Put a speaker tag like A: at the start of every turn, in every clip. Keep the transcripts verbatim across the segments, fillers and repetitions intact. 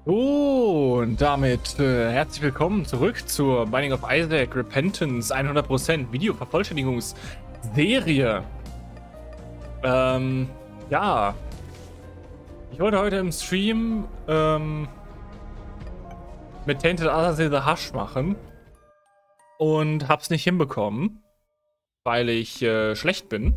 A: So, und damit äh, herzlich willkommen zurück zur Binding of Isaac Repentance hundert Prozent Videovervollständigungsserie. Ähm, ja. Ich wollte heute im Stream ähm, mit Tainted Azazel the Hush machen und hab's nicht hinbekommen, weil ich äh, schlecht bin.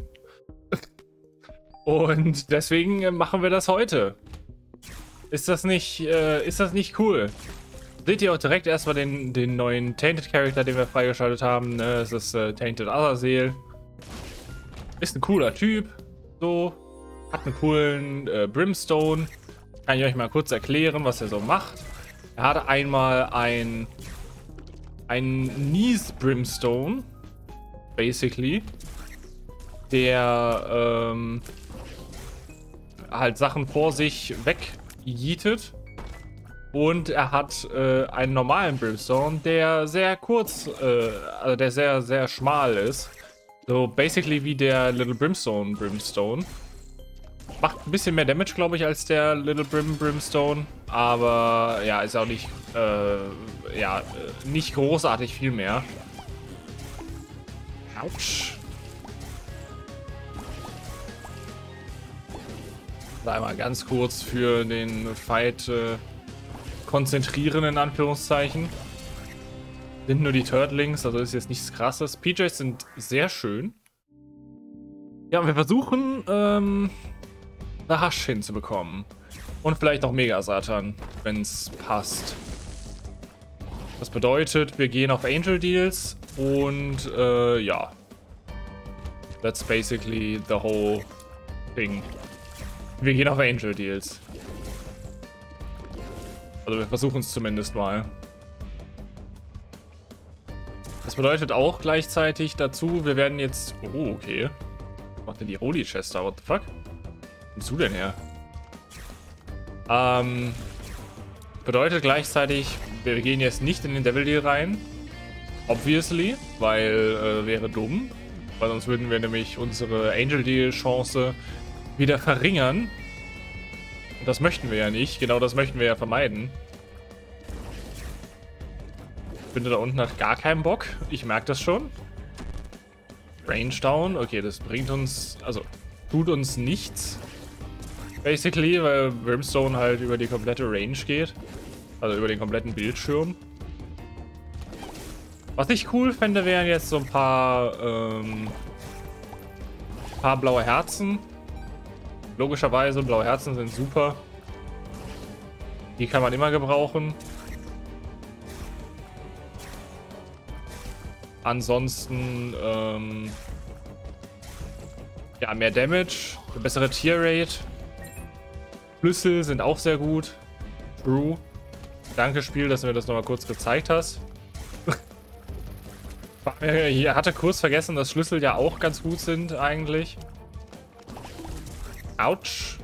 A: Und deswegen äh, machen wir das heute. Ist das nicht, äh, ist das nicht cool? Seht ihr auch direkt erstmal den, den neuen Tainted Character, den wir freigeschaltet haben. Ne? Das ist äh, Tainted Azazel. Ist ein cooler Typ. So. Hat einen coolen äh, Brimstone. Kann ich euch mal kurz erklären, was er so macht. Er hat einmal ein ein Nies Brimstone. Basically. Der ähm, halt Sachen vor sich weg jietet. Und er hat äh, einen normalen Brimstone, der sehr kurz, äh, also der sehr, sehr schmal ist. So basically wie der Little Brimstone Brimstone. Macht ein bisschen mehr Damage, glaube ich, als der Little Brim Brimstone. Aber ja, ist auch nicht, äh, ja, nicht großartig viel mehr. Autsch. Einmal ganz kurz für den Fight äh, konzentrieren, in Anführungszeichen. Sind nur die Turtlings, also ist jetzt nichts Krasses. P Js sind sehr schön. Ja, und wir versuchen, ähm, The Hush hinzubekommen. Und vielleicht noch Mega Satan, wenn es passt. Das bedeutet, wir gehen auf Angel Deals und, äh, ja. That's basically the whole thing. Wir gehen auf Angel Deals. Also wir versuchen es zumindest mal. Das bedeutet auch gleichzeitig dazu, wir werden jetzt... Oh, okay. Was macht denn die Holy Chest da? What the fuck? Wo bist du denn her? Ähm... Bedeutet gleichzeitig, wir gehen jetzt nicht in den Devil Deal rein. Obviously, weil äh, wäre dumm. Weil sonst würden wir nämlich unsere Angel Deal Chance wieder verringern. Und das möchten wir ja nicht. Genau das möchten wir ja vermeiden. Ich finde, da unten hat gar keinen Bock. Ich merke das schon. Range down. Okay, das bringt uns... Also, tut uns nichts. Basically, weil Brimstone halt über die komplette Range geht. Also über den kompletten Bildschirm. Was ich cool fände, wären jetzt so ein paar... Ähm, paar blaue Herzen. Logischerweise, blaue Herzen sind super. Die kann man immer gebrauchen. Ansonsten, ähm, ja, mehr Damage, eine bessere Tier-Rate. Schlüssel sind auch sehr gut. True. Danke, Spiel, dass du mir das nochmal kurz gezeigt hast. Ich hatte kurz vergessen, dass Schlüssel ja auch ganz gut sind, eigentlich. Autsch.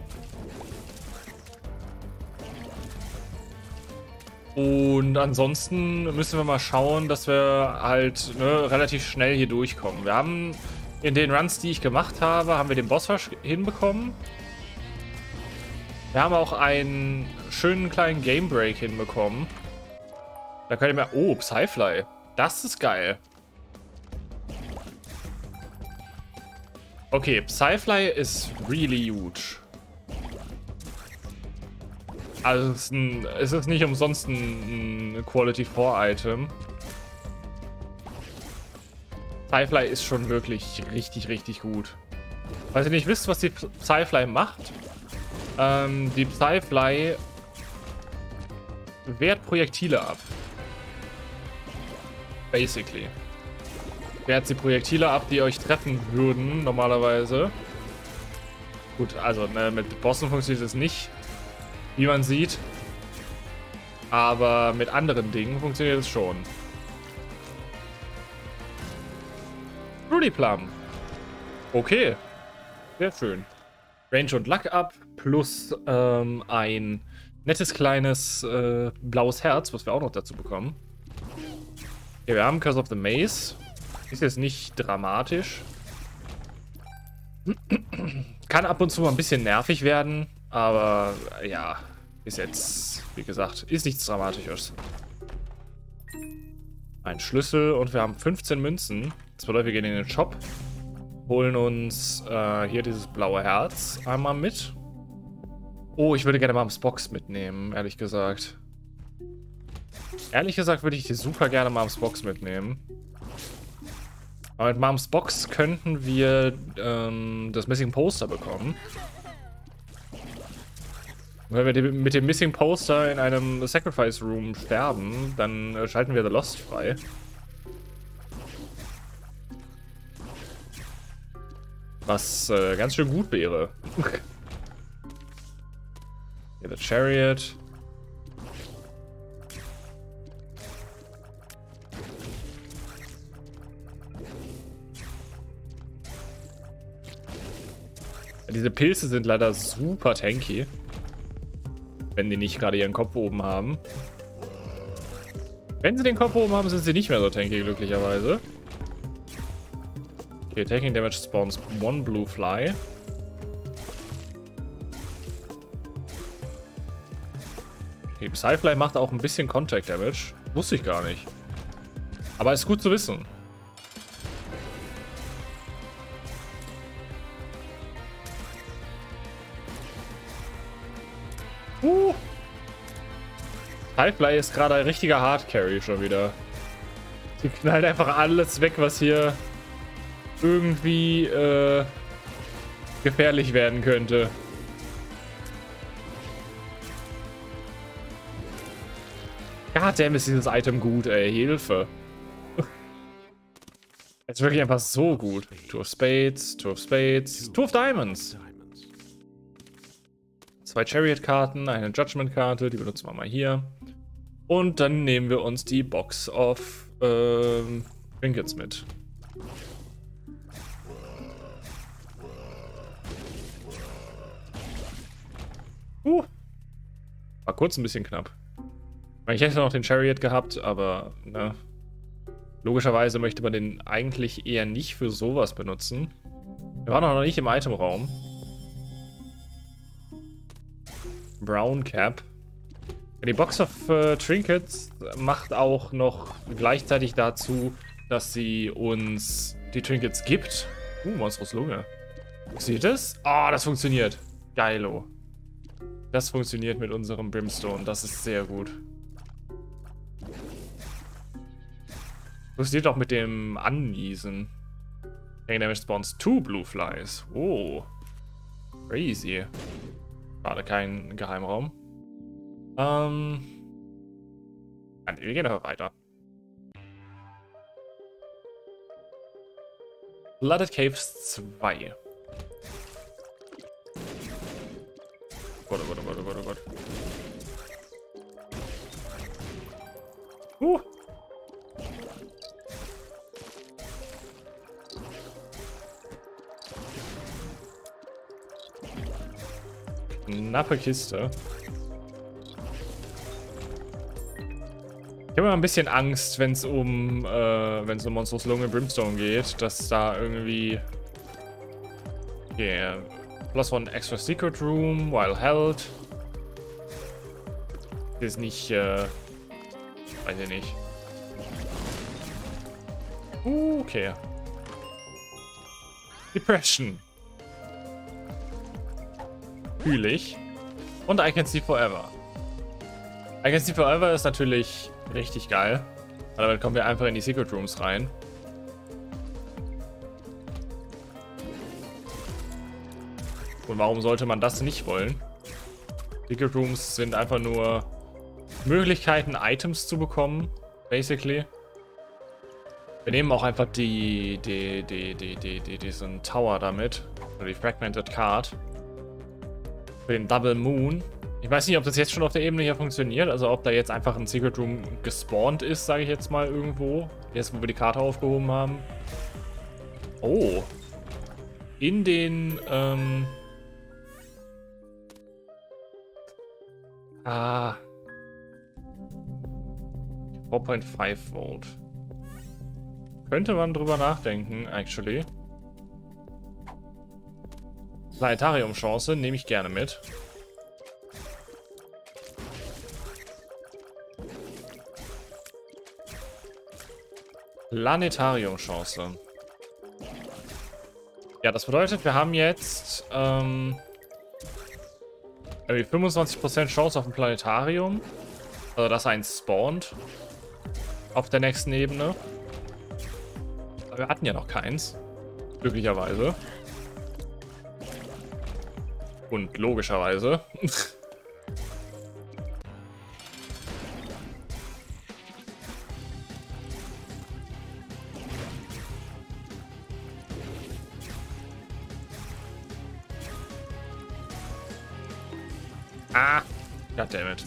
A: Und ansonsten müssen wir mal schauen, dass wir halt ne, relativ schnell hier durchkommen. Wir haben in den Runs, die ich gemacht habe, haben wir den Bossrush hinbekommen. Wir haben auch einen schönen kleinen Game Break hinbekommen. Da könnt ihr mir... Oh, Psyfly. Das ist geil. Okay, Psyfly ist really huge. Also es ist, ein, es ist nicht umsonst ein, ein Quality vier Item. Psyfly ist schon wirklich richtig, richtig gut. Falls ihr nicht wisst, was die Psyfly macht. Ähm, die Psyfly wehrt Projektile ab. Basically. Wehrt sie Projektile ab, die euch treffen würden, normalerweise. Gut, also ne, mit Bossen funktioniert es nicht, wie man sieht. Aber mit anderen Dingen funktioniert es schon. Rudy Plum. Okay. Sehr schön. Range und Luck up plus ähm, ein nettes kleines äh, blaues Herz, was wir auch noch dazu bekommen. Okay, wir haben Curse of the Maze. Ist jetzt nicht dramatisch. Kann ab und zu mal ein bisschen nervig werden, aber ja, Ist jetzt, wie gesagt, ist nichts Dramatisches. Ein Schlüssel und wir haben fünfzehn Münzen. Das bedeutet, wir gehen in den Shop, holen uns äh, hier dieses blaue Herz einmal mit. Oh, ich würde gerne Moms Box mitnehmen, ehrlich gesagt. Ehrlich gesagt würde ich die super gerne Moms Box mitnehmen. Aber mit Moms Box könnten wir ähm, das Missing Poster bekommen. Wenn wir mit dem Missing Poster in einem Sacrifice Room sterben, dann äh, schalten wir The Lost frei. Was äh, ganz schön gut wäre. Hier der Chariot. Diese Pilze sind leider super tanky. Wenn die nicht gerade ihren Kopf oben haben. Wenn sie den Kopf oben haben, sind sie nicht mehr so tanky, glücklicherweise. Okay, taking damage spawns one blue fly. Okay, Psyfly macht auch ein bisschen Contact Damage. Wusste ich gar nicht. Aber ist gut zu wissen. Uh. Psyfly ist gerade ein richtiger Hard Carry schon wieder. Sie knallt einfach alles weg, was hier irgendwie äh, gefährlich werden könnte. Goddamn, ist dieses Item gut, ey. Hilfe. Es ist wirklich einfach so gut. Two of Spades, Two of Spades, Two of Diamonds. Zwei Chariot-Karten, eine Judgment-Karte, die benutzen wir mal hier. Und dann nehmen wir uns die Box of ähm, Trinkets mit. Uh. War kurz ein bisschen knapp. Ich hätte noch den Chariot gehabt, aber ne. Logischerweise möchte man den eigentlich eher nicht für sowas benutzen. Wir waren noch nicht im Itemraum. Brown Cap. Die Box of äh, Trinkets macht auch noch gleichzeitig dazu, dass sie uns die Trinkets gibt. Uh, Monstrous Lunge. Seht ihr das? Ah, oh, das funktioniert. Geilo. Das funktioniert mit unserem Brimstone. Das ist sehr gut. Funktioniert auch mit dem Anniesen. Taking damage spawns two blue flies. Oh. Crazy. Gerade kein Geheimraum. Ähm. Wir gehen aber weiter. Flooded Caves zwei. Oh Gott, oh Gott, oh Gott, oh Gott, oh Gott. Uh. Knappe Kiste. Ich habe immer ein bisschen Angst, wenn es um, äh, wenn es um Monstrous Lunge Brimstone geht, dass da irgendwie... Okay, plus one extra secret room while held. Das ist nicht, äh... weiß ich nicht. Uh, okay. Depression. Fühle ich. Und I Can See Forever. I Can See Forever ist natürlich richtig geil. Weil damit kommen wir einfach in die Secret Rooms rein. Und warum sollte man das nicht wollen? Secret Rooms sind einfach nur Möglichkeiten, Items zu bekommen, basically. Wir nehmen auch einfach die, die, die, die, die, die diesen Tower damit. Oder die Fragmented Card. Für den Double Moon. Ich weiß nicht, ob das jetzt schon auf der Ebene hier funktioniert. Also ob da jetzt einfach ein Secret Room gespawnt ist, sage ich jetzt mal irgendwo. Jetzt, wo wir die Karte aufgehoben haben. Oh. In den, ähm... Ah. four point five Volt. Könnte man drüber nachdenken, actually. Planetarium-Chance nehme ich gerne mit. Planetarium-Chance. Ja, das bedeutet, wir haben jetzt ähm, irgendwie fünfundzwanzig Prozent Chance auf ein Planetarium. Also, dass eins spawnt. Auf der nächsten Ebene. Aber wir hatten ja noch keins. Glücklicherweise. Und logischerweise. Ah, goddammit.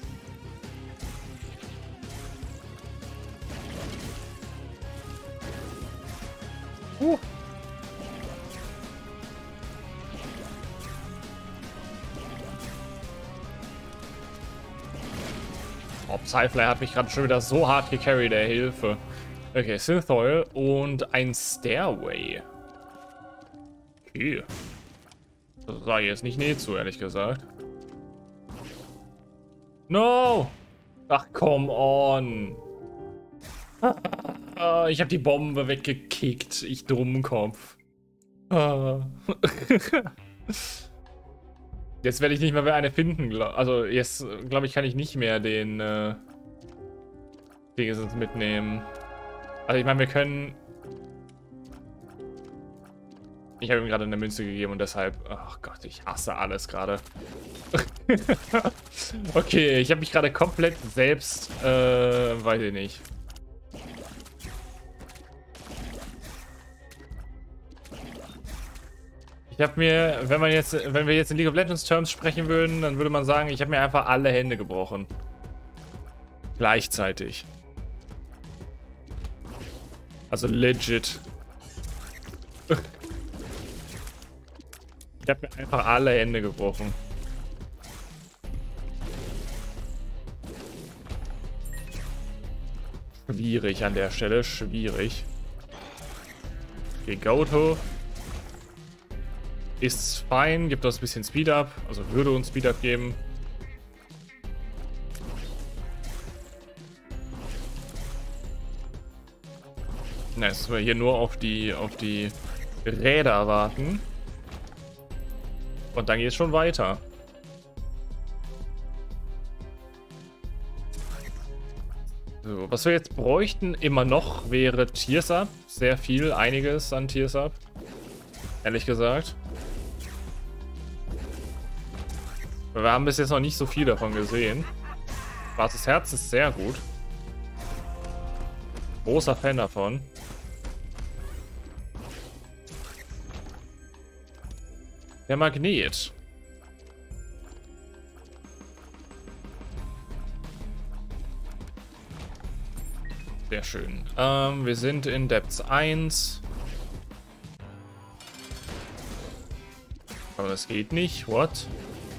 A: Uh. Oh, Psyfly hat mich gerade schon wieder so hart gecarried, der Hilfe. Okay, Synth Oil und ein Stairway. Okay. Das sage ich jetzt nicht nee zu, ehrlich gesagt. No! Ach, come on. Ich habe die Bombe weggekickt. Ich Dummkopf. Jetzt werde ich nicht mehr eine finden. Also jetzt, glaube ich, kann ich nicht mehr den äh, Dinge mitnehmen. Also ich meine, wir können... Ich habe ihm gerade eine Münze gegeben und deshalb... Ach Gott, ich hasse alles gerade. Okay, ich habe mich gerade komplett selbst... Äh, weiß ich nicht. Ich habe mir, wenn man jetzt, wenn wir jetzt in League of Legends Terms sprechen würden, dann würde man sagen, ich habe mir einfach alle Hände gebrochen. Gleichzeitig. Also legit. Ich habe mir einfach alle Hände gebrochen. Schwierig an der Stelle, schwierig. Okay, Goto. Ist fein, gibt uns ein bisschen Speed Up, also würde uns Speed Up geben. Na, jetzt müssen wir hier nur auf die, auf die Räder warten. Und dann geht es schon weiter. So, was wir jetzt bräuchten immer noch wäre Tears Up. Sehr viel, einiges an Tears Up. Ehrlich gesagt. Wir haben bis jetzt noch nicht so viel davon gesehen. Schwarzes Herz ist sehr gut. Großer Fan davon. Der Magnet. Sehr schön. Ähm, wir sind in Depths eins. Aber das geht nicht. What?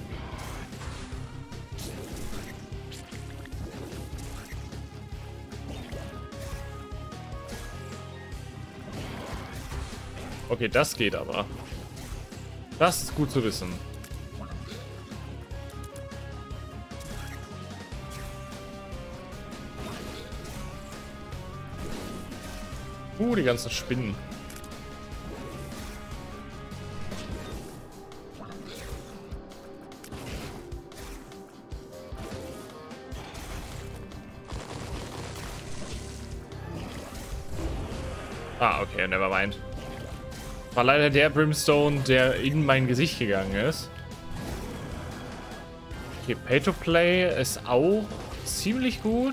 A: Okay, das geht aber. Das ist gut zu wissen. Uh, die ganzen Spinnen. Ah, okay, never mind. War leider der Brimstone, der in mein Gesicht gegangen ist. Okay, Pay to Play ist auch ziemlich gut.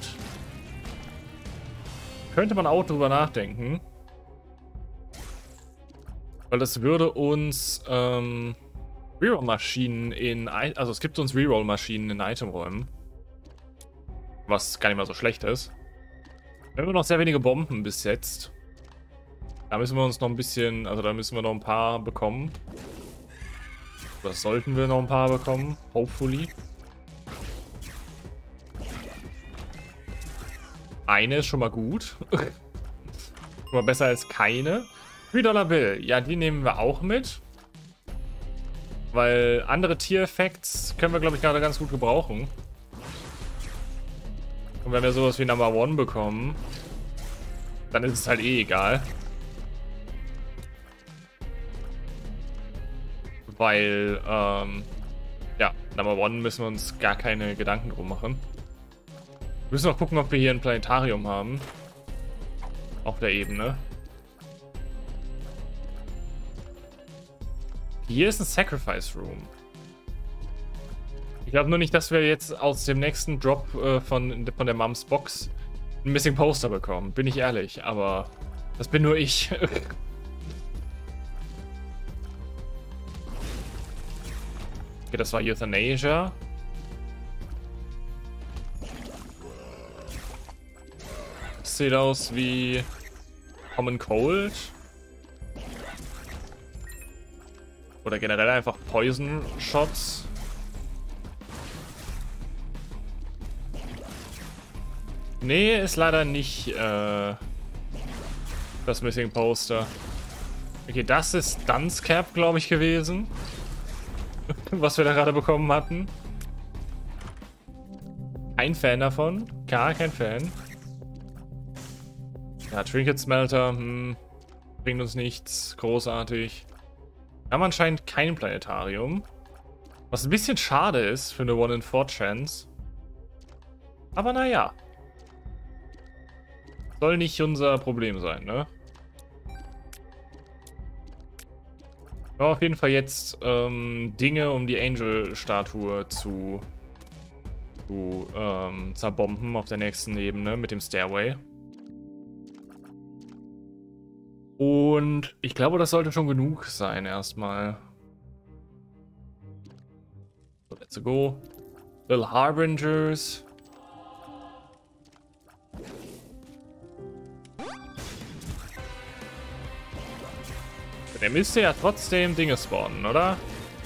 A: Könnte man auch drüber nachdenken. Weil das würde uns ähm, Reroll-Maschinen in... Also es gibt uns Reroll-Maschinen in Itemräumen. Was gar nicht mal so schlecht ist. Wir haben noch sehr wenige Bomben bis jetzt. Da müssen wir uns noch ein bisschen, also da müssen wir noch ein paar bekommen. Das sollten wir noch ein paar bekommen, hopefully. Eine ist schon mal gut. Schon mal besser als keine. drei Dollar Bill, ja, die nehmen wir auch mit. Weil andere Tier-Effects können wir, glaube ich, gerade ganz gut gebrauchen. Und wenn wir sowas wie Number One bekommen, dann ist es halt eh egal. Weil, ähm, ja, Number One müssen wir uns gar keine Gedanken drum machen. Wir müssen noch gucken, ob wir hier ein Planetarium haben. Auf der Ebene. Hier ist ein Sacrifice Room. Ich glaube nur nicht, dass wir jetzt aus dem nächsten Drop äh, von, von der Mums Box ein Missing Poster bekommen. Bin ich ehrlich, aber das bin nur ich. Okay, das war Euthanasia. Das sieht aus wie Common Cold. Oder generell einfach Poison Shots. Nee, ist leider nicht äh, das Missing Poster. Okay, das ist Dunce Cap, glaube ich, gewesen. Was wir da gerade bekommen hatten. Kein Fan davon. Gar kein Fan. Ja, Trinket Smelter, hm, bringt uns nichts. Großartig. Wir haben anscheinend kein Planetarium. Was ein bisschen schade ist für eine one in four Chance. Aber naja. Soll nicht unser Problem sein, ne? Ja, auf jeden Fall jetzt ähm, Dinge, um die Angel-Statue zu, zu ähm, zerbomben auf der nächsten Ebene mit dem Stairway. Und ich glaube, das sollte schon genug sein erstmal. So, let's go. Little Harbingers. Der müsste ja trotzdem Dinge spawnen, oder?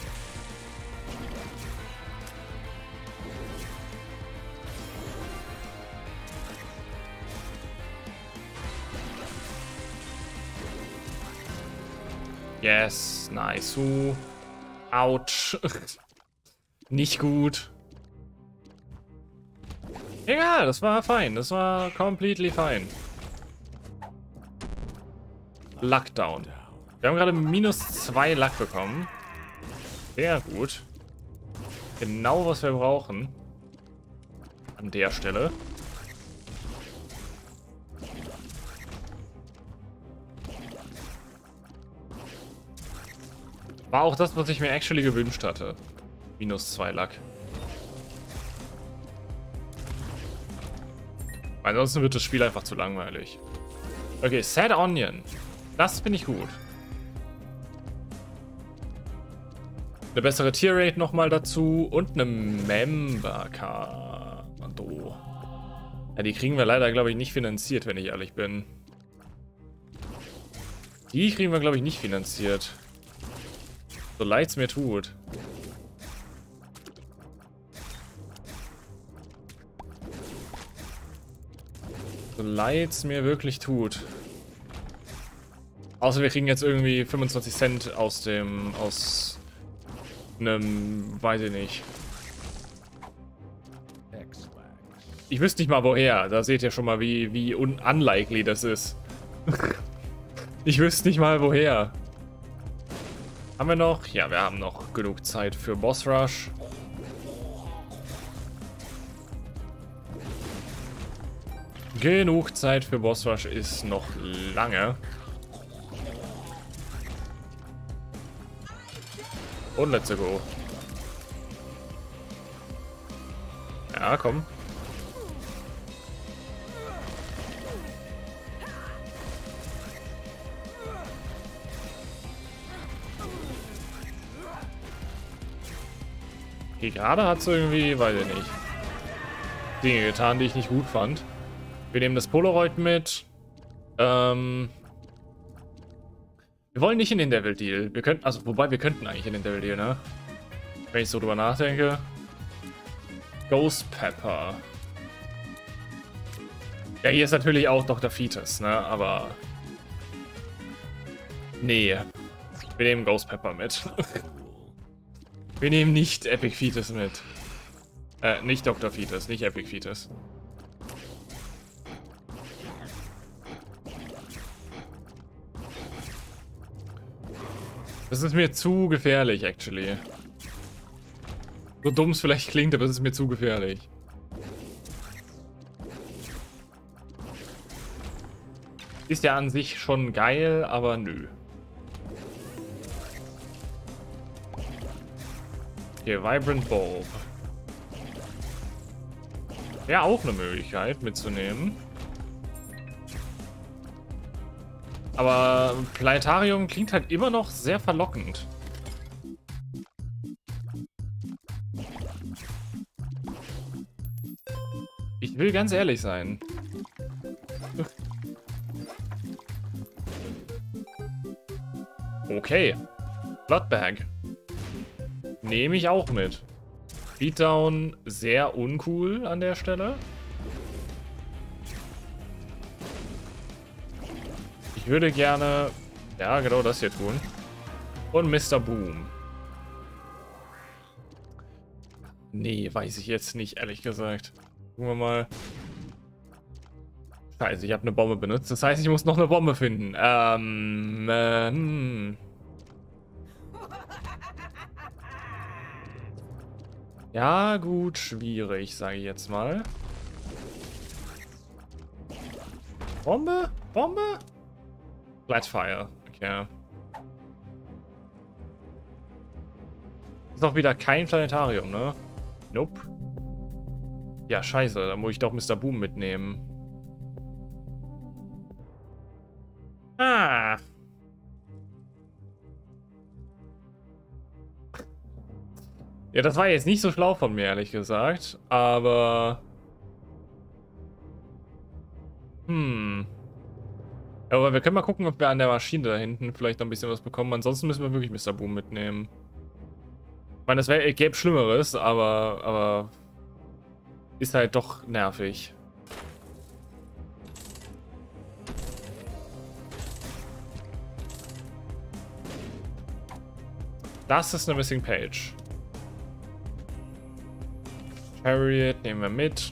A: Yes, nice. Uh. Autsch. Nicht gut. Egal, das war fein. Das war completely fine. Luck down. Wir haben gerade minus zwei Luck bekommen. Sehr gut. Genau, was wir brauchen. An der Stelle. War auch das, was ich mir actually gewünscht hatte. Minus zwei Luck. Ansonsten wird das Spiel einfach zu langweilig. Okay, Sad Onion. Das finde ich gut. Eine bessere Tierrate nochmal dazu und eine Member-Card. Ja, die kriegen wir leider, glaube ich, nicht finanziert, wenn ich ehrlich bin. Die kriegen wir, glaube ich, nicht finanziert. So leid es mir tut. So leid es mir wirklich tut. Außer wir kriegen jetzt irgendwie fünfundzwanzig Cent aus dem, aus einem, weiß ich nicht. Ich wüsste nicht mal woher. Da seht ihr schon mal, wie, wie unlikely das ist. Ich wüsste nicht mal woher. Haben wir noch? Ja, wir haben noch genug Zeit für Boss Rush. Genug Zeit für Boss Rush ist noch lange. Und let's go. Ja, komm. Okay, gerade hat es irgendwie, weiß ich nicht, Dinge getan, die ich nicht gut fand. Wir nehmen das Polaroid mit. Ähm... Wir wollen nicht in den Devil Deal. Wir könnten, also wobei wir könnten eigentlich in den Devil Deal, ne? Wenn ich so drüber nachdenke. Ghost Pepper. Ja, hier ist natürlich auch Doktor Fetus, ne? Aber nee. Wir nehmen Ghost Pepper mit. Wir nehmen nicht Epic Fetus mit. Äh, nicht Doktor Fetus, nicht Epic Fetus. Das ist mir zu gefährlich, actually. So dumm es vielleicht klingt, aber es ist mir zu gefährlich. Ist ja an sich schon geil, aber nö. Okay, Vibrant Bulb. Wäre auch eine Möglichkeit mitzunehmen. Aber Planetarium klingt halt immer noch sehr verlockend. Ich will ganz ehrlich sein. Okay. Bloodbag. Nehme ich auch mit. Beatdown sehr uncool an der Stelle. Ich würde gerne, ja genau das hier tun. Und Mister Boom. Nee, weiß ich jetzt nicht, ehrlich gesagt. Gucken wir mal. Scheiße, ich habe eine Bombe benutzt. Das heißt, ich muss noch eine Bombe finden. Ähm, äh, hm. Ja, gut, schwierig, sage ich jetzt mal. Bombe? Bombe? Flatfire. Okay. Ist auch wieder kein Planetarium, ne? Nope. Ja, scheiße, da muss ich doch Mister Boom mitnehmen. Ah. Ja, das war jetzt nicht so schlau von mir, ehrlich gesagt. Aber... Hm. Aber wir können mal gucken, ob wir an der Maschine da hinten vielleicht noch ein bisschen was bekommen. Ansonsten müssen wir wirklich Mister Boom mitnehmen. Ich meine, das wäre, gäbe Schlimmeres, aber, aber... Ist halt doch nervig. Das ist eine Missing Page. Chariot nehmen wir mit.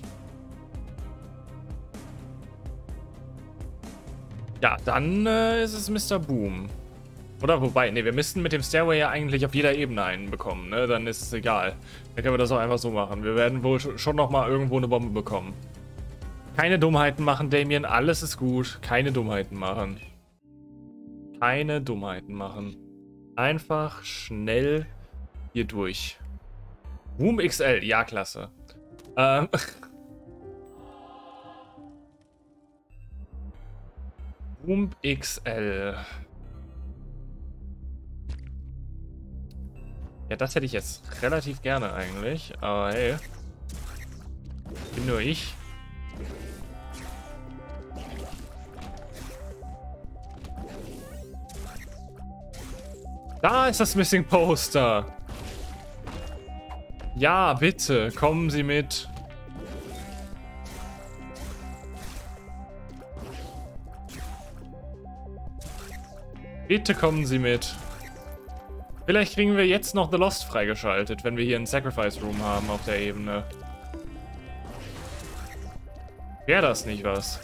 A: Ja, dann äh, ist es Mister Boom. Oder wobei, ne, wir müssten mit dem Stairway ja eigentlich auf jeder Ebene einen bekommen, ne? Dann ist es egal. Dann können wir das auch einfach so machen. Wir werden wohl schon noch mal irgendwo eine Bombe bekommen. Keine Dummheiten machen, Damien. Alles ist gut. Keine Dummheiten machen. Keine Dummheiten machen. Einfach schnell hier durch. Boom X L. Ja, klasse. Ähm... Boom X L. Ja, das hätte ich jetzt relativ gerne eigentlich. Aber hey. Bin nur ich. Da ist das Missing Poster. Ja, bitte, kommen Sie mit. Bitte kommen Sie mit. Vielleicht kriegen wir jetzt noch The Lost freigeschaltet, wenn wir hier einen Sacrifice Room haben auf der Ebene. Wäre das nicht was?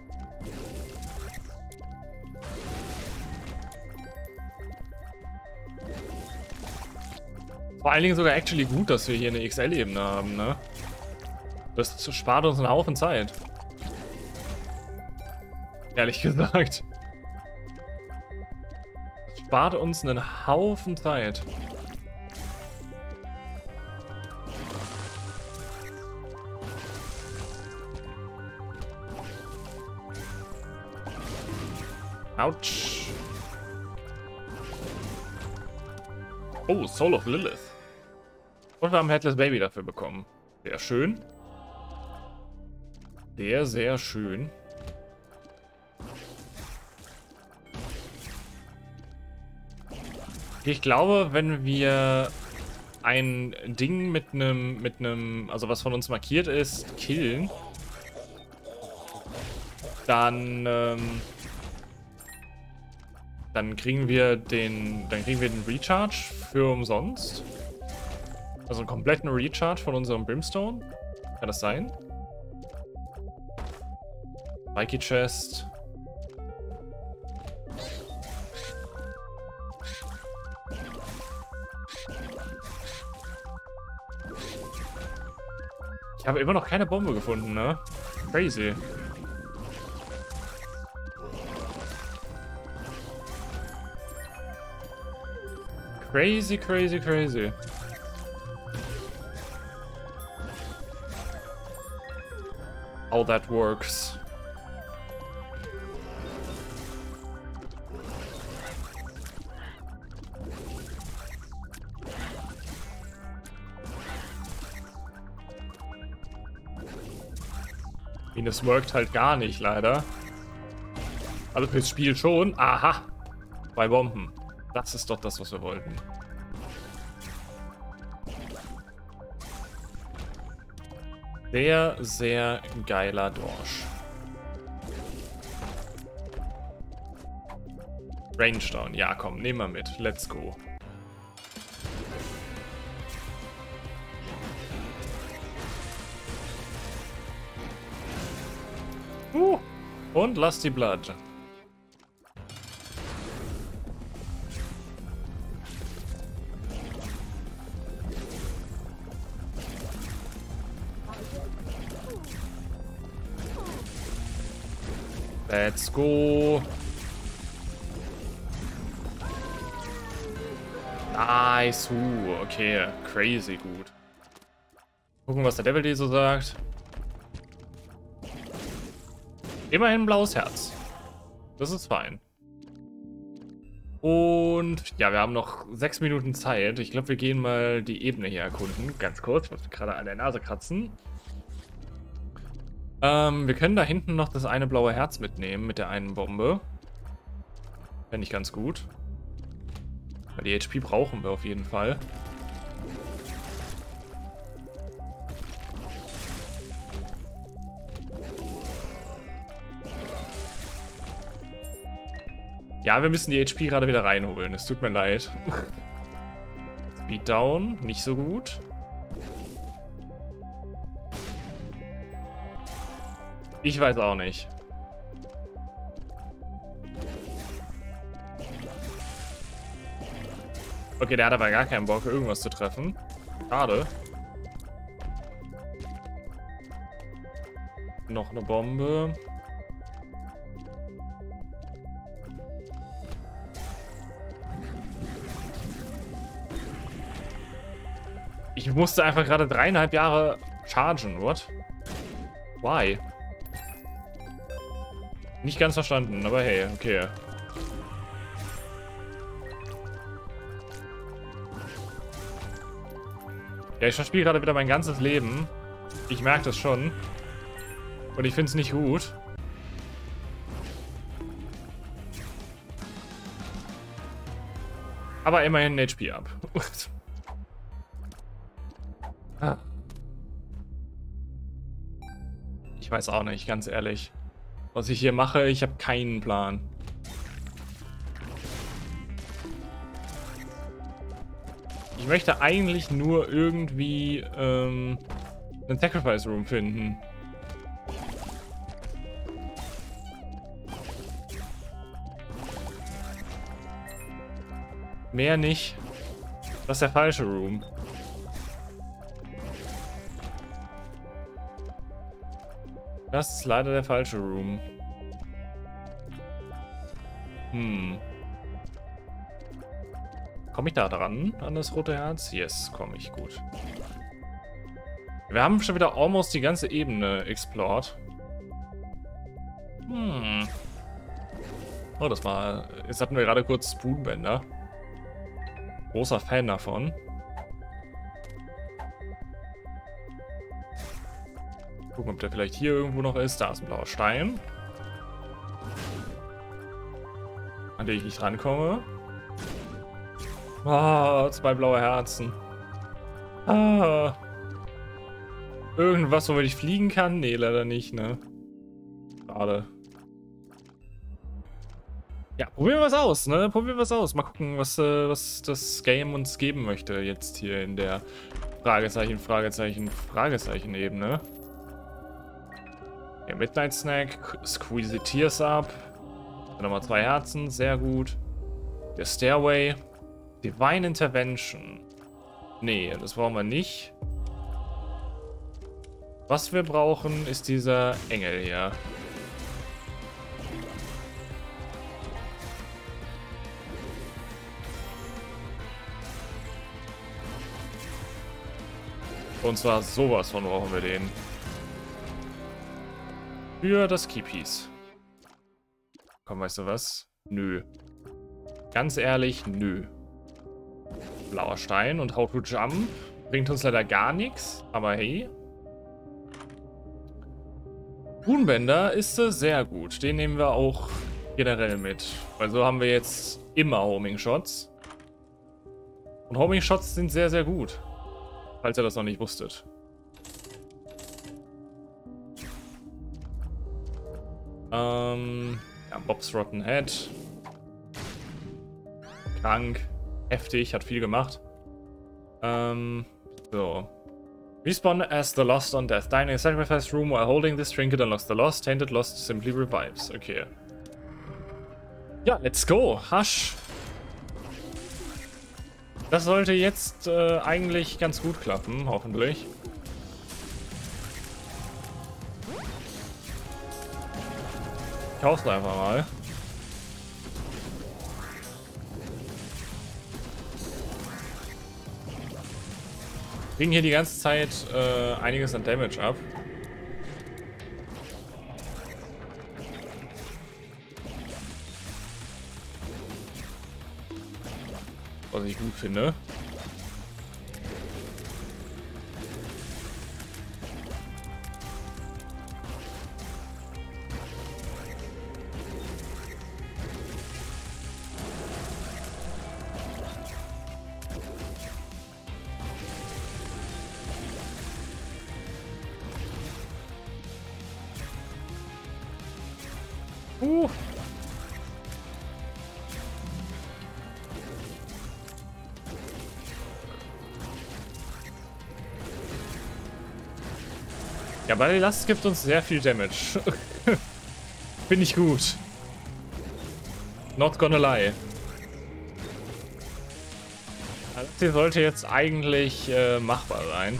A: Vor allen Dingen sogar actually gut, dass wir hier eine X L-Ebene haben, ne? Das spart uns einen Haufen Zeit. Ehrlich gesagt. Spart uns einen Haufen Zeit. Autsch. Oh, Soul of Lilith. Und wir haben Headless Baby dafür bekommen. Sehr schön. Sehr, sehr schön. Ich glaube, wenn wir ein Ding mit einem, mit einem, also was von uns markiert ist, killen, dann, ähm, dann kriegen wir den, dann kriegen wir den Recharge für umsonst. Also einen kompletten Recharge von unserem Brimstone. Kann das sein? Mikey Chest. Ich habe immer noch keine Bombe gefunden, ne? Crazy. Crazy, crazy, crazy. How that works. Das workt halt gar nicht, leider. Also fürs Spiel schon. Aha. Zwei Bomben. Das ist doch das, was wir wollten. Sehr, sehr geiler Dorsch. Range Down. Ja, komm, nehmen wir mit. Let's go. Uh, und lass die Blood. Let's go. Nice. Uh, okay. Crazy gut. Gucken, was der Devil D so sagt. Immerhin ein blaues Herz. Das ist fein. Und ja, wir haben noch sechs Minuten Zeit. Ich glaube, wir gehen mal die Ebene hier erkunden. Ganz kurz, was wir gerade an der Nase kratzen. Ähm, wir können da hinten noch das eine blaue Herz mitnehmen mit der einen Bombe. Fände ich ganz gut. Weil die H P brauchen wir auf jeden Fall. Ja, wir müssen die H P gerade wieder reinholen. Es tut mir leid. Speed down, nicht so gut. Ich weiß auch nicht. Okay, der hat aber gar keinen Bock, irgendwas zu treffen. Schade. Noch eine Bombe. Ich musste einfach gerade dreieinhalb Jahre chargen. What? Why? Nicht ganz verstanden, aber hey, okay. Ja, ich verspiele gerade wieder mein ganzes Leben. Ich merke das schon. Und ich finde es nicht gut. Aber immerhin H P ab. Ah. Ich weiß auch nicht, ganz ehrlich. Was ich hier mache, ich habe keinen Plan. Ich möchte eigentlich nur irgendwie ähm, einen Sacrifice Room finden. Mehr nicht. Das ist der falsche Room. Das ist leider der falsche Room. Hm. Komme ich da dran, an das rote Herz? Yes, komme ich, gut. Wir haben schon wieder almost die ganze Ebene explored. Hm. Oh, das war... Jetzt hatten wir gerade kurz Spoonbender. Großer Fan davon. Gucken, ob der vielleicht hier irgendwo noch ist. Da ist ein blauer Stein. An den ich nicht rankomme. Ah, zwei blaue Herzen. Ah. Irgendwas, womit ich fliegen kann? Nee, leider nicht, ne? Schade. Ja, probieren wir es aus, ne? Probieren wir es aus. Mal gucken, was, äh, was das Game uns geben möchte jetzt hier in der Fragezeichen, Fragezeichen, Fragezeichen-Ebene. Ja, Midnight Snack, Squeeze the Tears Up. Nochmal zwei Herzen, sehr gut. Der Stairway. Divine Intervention. Nee, das brauchen wir nicht. Was wir brauchen, ist dieser Engel hier. Und zwar sowas von brauchen wir den. Für das Keypiece. Komm, weißt du was? Nö. Ganz ehrlich, nö. Blauer Stein und How to Jump. Bringt uns leider gar nichts, aber hey. Runenbänder ist äh, sehr gut. Den nehmen wir auch generell mit. Weil so haben wir jetzt immer Homing Shots. Und Homing Shots sind sehr, sehr gut. Falls ihr das noch nicht wusstet. Ähm, ja, Bob's Rotten Head. Krank. Heftig, hat viel gemacht. Ähm, so. Respawn as the Lost on Death. Dying in a sacrifice room while holding this trinket unlocks the Lost. Tainted Lost simply revives. Okay. Ja, let's go. Hush. Das sollte jetzt äh, eigentlich ganz gut klappen, hoffentlich. Ich hau's einfach mal. Kriegen hier die ganze Zeit äh, einiges an Damage ab. Was ich gut finde. Uh. Ja, weil das gibt uns sehr viel Damage. Finde ich gut. Not gonna lie. Das hier sollte jetzt eigentlich äh, machbar sein.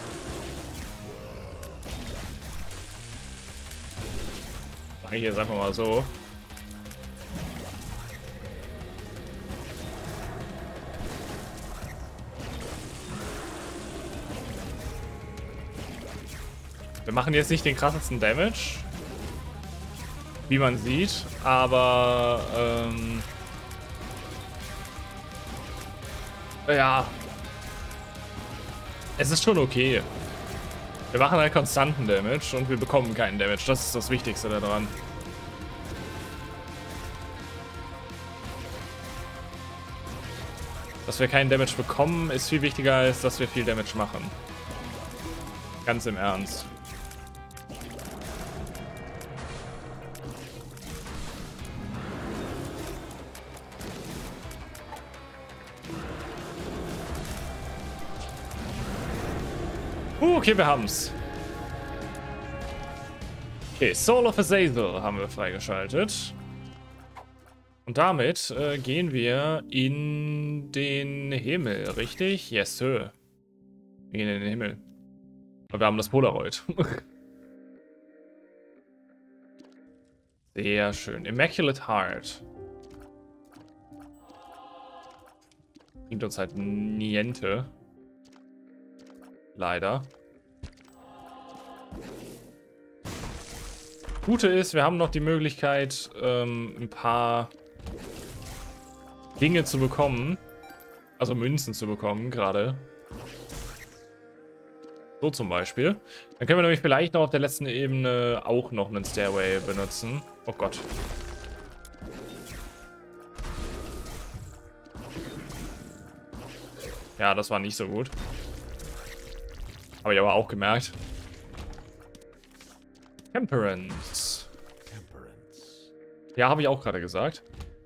A: Mache ich jetzt einfach mal so. Wir machen jetzt nicht den krassesten Damage, wie man sieht, aber ähm, ja, es ist schon okay. Wir machen halt konstanten Damage und wir bekommen keinen Damage. Das ist das Wichtigste daran. Dass wir keinen Damage bekommen, ist viel wichtiger, als dass wir viel Damage machen. Ganz im Ernst. Uh, okay, wir haben's. Okay, Soul of Azazel haben wir freigeschaltet. Und damit äh, gehen wir in den Himmel, richtig? Yes, sir. Wir gehen in den Himmel. Aber wir haben das Polaroid. Sehr schön. Immaculate Heart. Bringt uns halt niente. Leider. Gute ist, wir haben noch die Möglichkeit, ähm, ein paar Dinge zu bekommen. Also Münzen zu bekommen, gerade. So zum Beispiel. Dann können wir nämlich vielleicht noch auf der letzten Ebene auch noch einen Stairway benutzen. Oh Gott. Ja, das war nicht so gut. Habe ich aber auch gemerkt. Temperance. Temperance. Ja, habe ich auch gerade gesagt.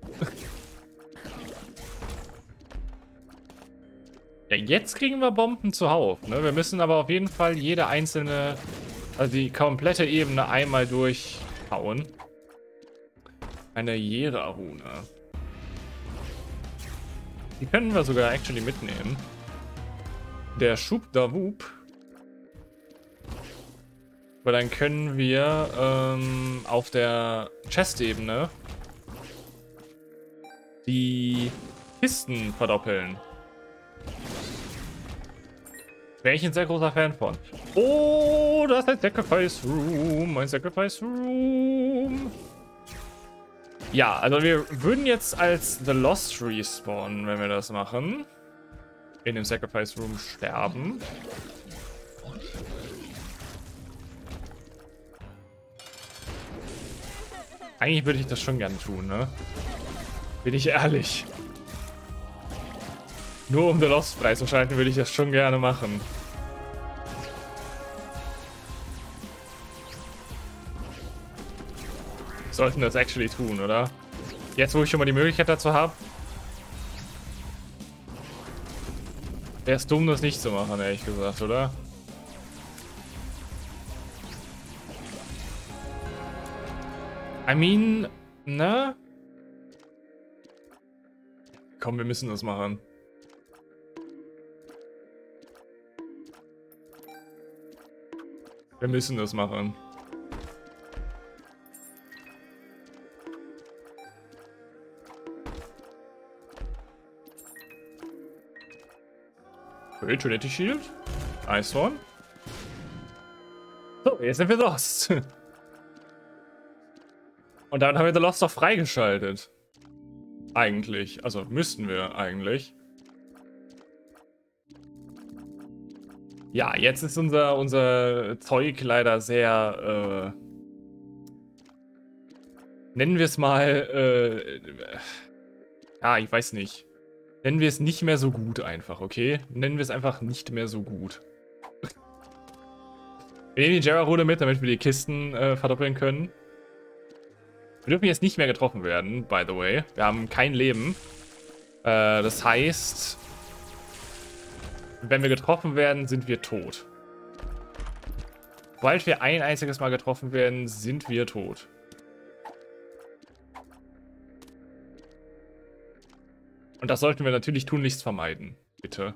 A: Ja, jetzt kriegen wir Bomben zuhauf. Ne? Wir müssen aber auf jeden Fall jede einzelne, also die komplette Ebene einmal durchhauen. Eine Jera-Rune. Die können wir sogar actually mitnehmen. Der Schub da Whoop. Weil dann können wir ähm, auf der Chest-Ebene die Kisten verdoppeln. Wäre ich ein sehr großer Fan von. Oh, da ist ein Sacrifice Room. Ein Sacrifice Room. Ja, also wir würden jetzt als The Lost respawnen, wenn wir das machen. In dem Sacrifice Room sterben. Eigentlich würde ich das schon gerne tun, ne? Bin ich ehrlich. Nur um The Lost freizuschalten, würde ich das schon gerne machen. Sollten das actually tun, oder? Jetzt, wo ich schon mal die Möglichkeit dazu habe. Wäre es dumm, das nicht zu machen, ehrlich gesagt, oder? I mean, ne? Komm, wir müssen das machen. Wir müssen das machen. Okay, Trinity Shield. Nice one. So, jetzt sind wir lost. Und dann haben wir The Lost doch freigeschaltet. Eigentlich. Also müssten wir eigentlich. Ja, jetzt ist unser, unser Zeug leider sehr, äh, nennen wir es mal, äh, ja, ich weiß nicht. Nennen wir es nicht mehr so gut einfach, okay? Nennen wir es einfach nicht mehr so gut. Wir nehmen die Jera-Rune mit, damit wir die Kisten äh, verdoppeln können. Wir dürfen jetzt nicht mehr getroffen werden, by the way. Wir haben kein Leben. Äh, das heißt, wenn wir getroffen werden, sind wir tot. Sobald wir ein einziges Mal getroffen werden, sind wir tot. Und das sollten wir natürlich tunlichst vermeiden. Bitte.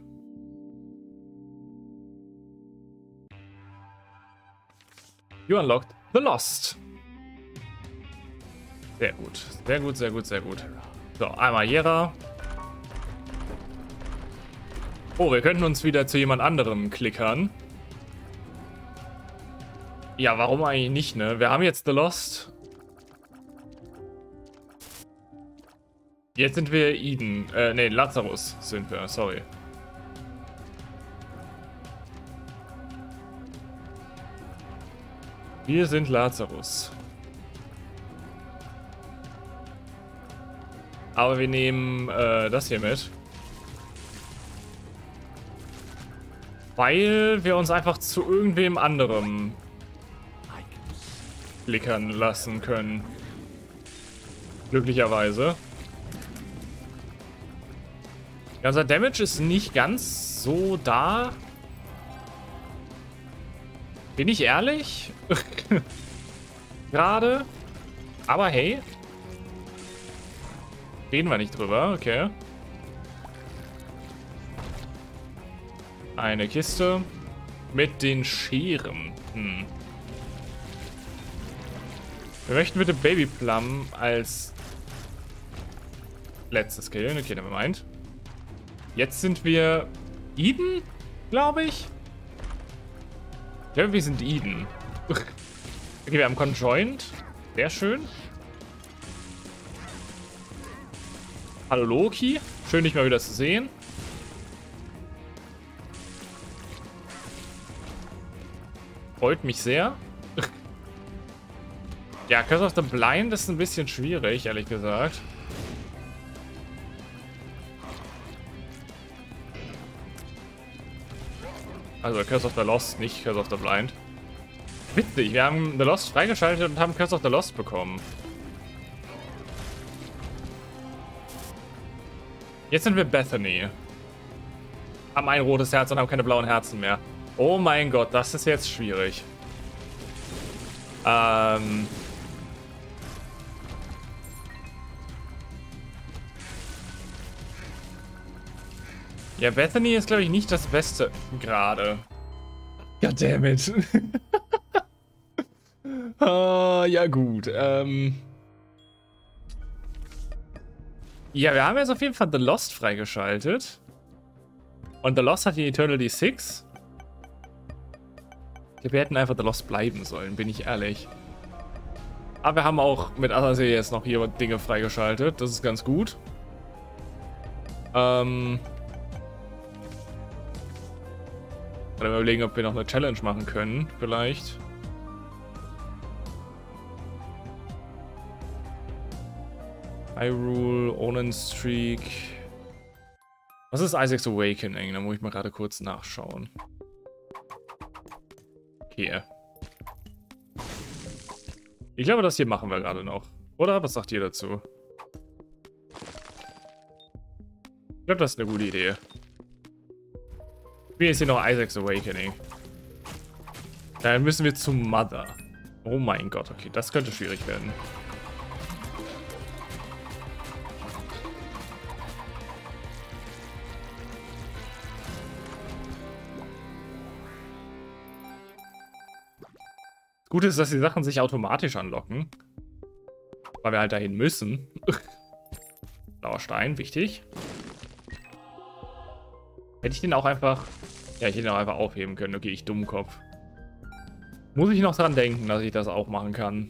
A: You unlocked The Lost. Sehr gut. Sehr gut, sehr gut, sehr gut. So, einmal Jera. Oh, wir könnten uns wieder zu jemand anderem klickern. Ja, warum eigentlich nicht, ne? Wir haben jetzt The Lost. Jetzt sind wir Eden. Äh, ne, Lazarus sind wir, sorry. Wir sind Lazarus. Aber wir nehmen äh, das hier mit. Weil wir uns einfach zu irgendwem anderem klickern lassen können. Glücklicherweise. Ja, unser Damage ist nicht ganz so da. Bin ich ehrlich? Gerade. Aber hey. Reden wir nicht drüber, okay. Eine Kiste mit den Scheren. Hm. Wir möchten bitte Baby Plum als letztes killen. Okay, never mind. Jetzt sind wir Eden, glaube ich. Ich glaube, wir sind Eden. Okay, wir haben Conjoined. Sehr schön. Hallo Loki. Schön, dich mal wieder zu sehen. Freut mich sehr. Ja, Curse of the Blind ist ein bisschen schwierig, ehrlich gesagt. Also Curse of the Lost, nicht Curse of the Blind. Witzig, wir haben The Lost freigeschaltet und haben Curse of the Lost bekommen. Jetzt sind wir Bethany. Haben ein rotes Herz und haben keine blauen Herzen mehr. Oh mein Gott, das ist jetzt schwierig. Ähm... Ja, Bethany ist, glaube ich, nicht das Beste gerade. Ja, damn it. Ah, ja gut. Ähm ja, wir haben jetzt auf jeden Fall The Lost freigeschaltet. Und The Lost hat die Eternity six. Wir hätten einfach The Lost bleiben sollen, bin ich ehrlich. Aber wir haben auch mit Azazel jetzt noch hier Dinge freigeschaltet. Das ist ganz gut. Ähm... Mal überlegen, ob wir noch eine Challenge machen können, vielleicht. Hyrule, Onan Streak. Was ist Isaac's Awakening? Da muss ich mal gerade kurz nachschauen. Okay. Ich glaube, das hier machen wir gerade noch. Oder? Was sagt ihr dazu? Ich glaube, das ist eine gute Idee. Wie ist hier noch Isaac's Awakening? Dann müssen wir zu Mother. Oh mein Gott, okay, das könnte schwierig werden. Das Gute ist, dass die Sachen sich automatisch anlocken. Weil wir halt dahin müssen. Blauer Stein, wichtig. Hätte ich den auch einfach... Ja, ich hätte den auch einfach aufheben können. Okay, ich Dummkopf. Muss ich noch dran denken, dass ich das auch machen kann.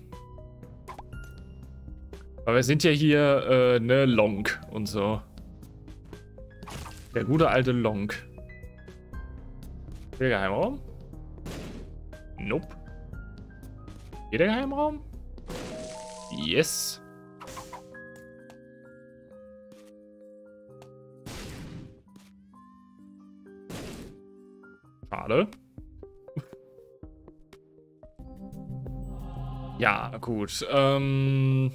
A: Weil wir sind ja hier, äh, ne, Lonk und so. Der gute alte Lonk. Der Geheimraum? Nope. Hier der Geheimraum? Yes. Schade. Ja, gut. Ähm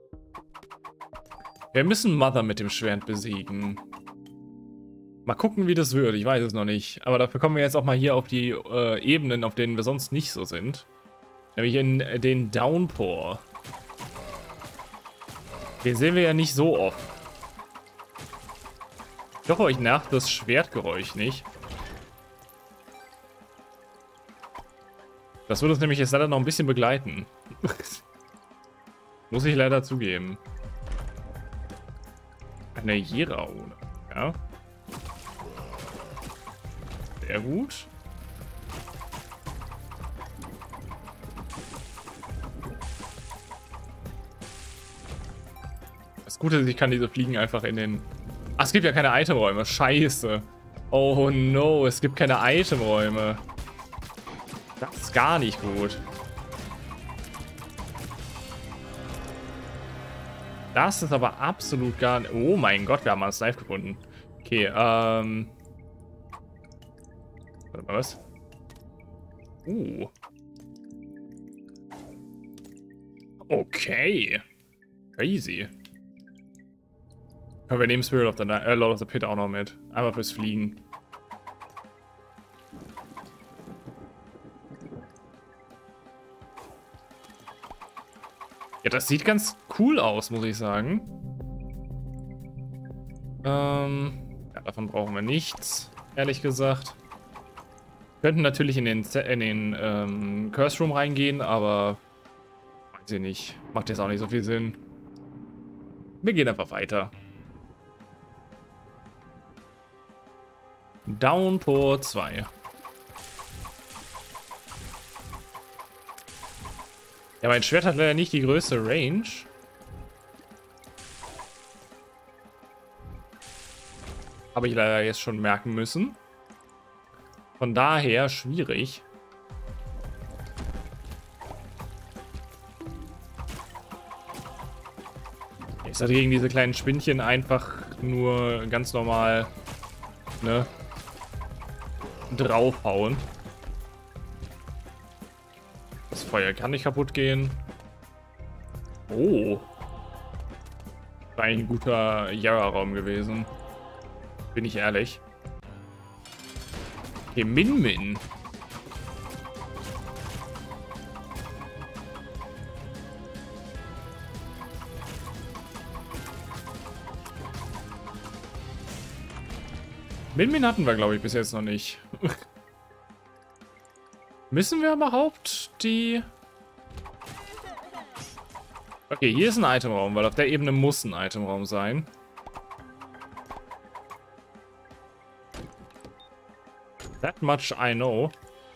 A: wir müssen Mother mit dem Schwert besiegen. Mal gucken, wie das wird. Ich weiß es noch nicht. Aber dafür kommen wir jetzt auch mal hier auf die äh, Ebenen, auf denen wir sonst nicht so sind. Nämlich in äh, den Downpour. Den sehen wir ja nicht so oft. Ich hoffe, euch nervt das Schwertgeräusch nicht. Das wird uns nämlich jetzt leider noch ein bisschen begleiten. Muss ich leider zugeben. Eine Jeraune. Ja. Sehr gut. Das Gute ist, ich kann diese Fliegen einfach in den... Ach, es gibt ja keine Itemräume. Scheiße. Oh no, es gibt keine Itemräume. Das ist gar nicht gut. Das ist aber absolut gar nicht... Oh mein Gott, wir haben alles live gefunden. Okay, ähm... Warte mal, was? Uh. Okay. Crazy. Aber wir nehmen Spirit of the Night, äh, Lord of the Pit auch noch mit. Einmal fürs Fliegen. Ja, das sieht ganz cool aus, muss ich sagen. Ähm, ja, davon brauchen wir nichts, ehrlich gesagt. Wir könnten natürlich in den, in den ähm, Curse Room reingehen, aber weiß ich nicht. Macht jetzt auch nicht so viel Sinn. Wir gehen einfach weiter. Downpour zwei. Ja, mein Schwert hat leider nicht die größte Range. Habe ich leider jetzt schon merken müssen. Von daher schwierig. Ich sollte gegen diese kleinen Spinnchen einfach nur ganz normal, ne, draufhauen. Das Feuer kann nicht kaputt gehen. Oh. War eigentlich ein guter Yara-Raum gewesen. Bin ich ehrlich. Okay, Min Min. Min Min hatten wir, glaube ich, bis jetzt noch nicht. Müssen wir überhaupt die Okay, hier ist ein Itemraum, weil auf der Ebene muss ein Itemraum sein. That much I know.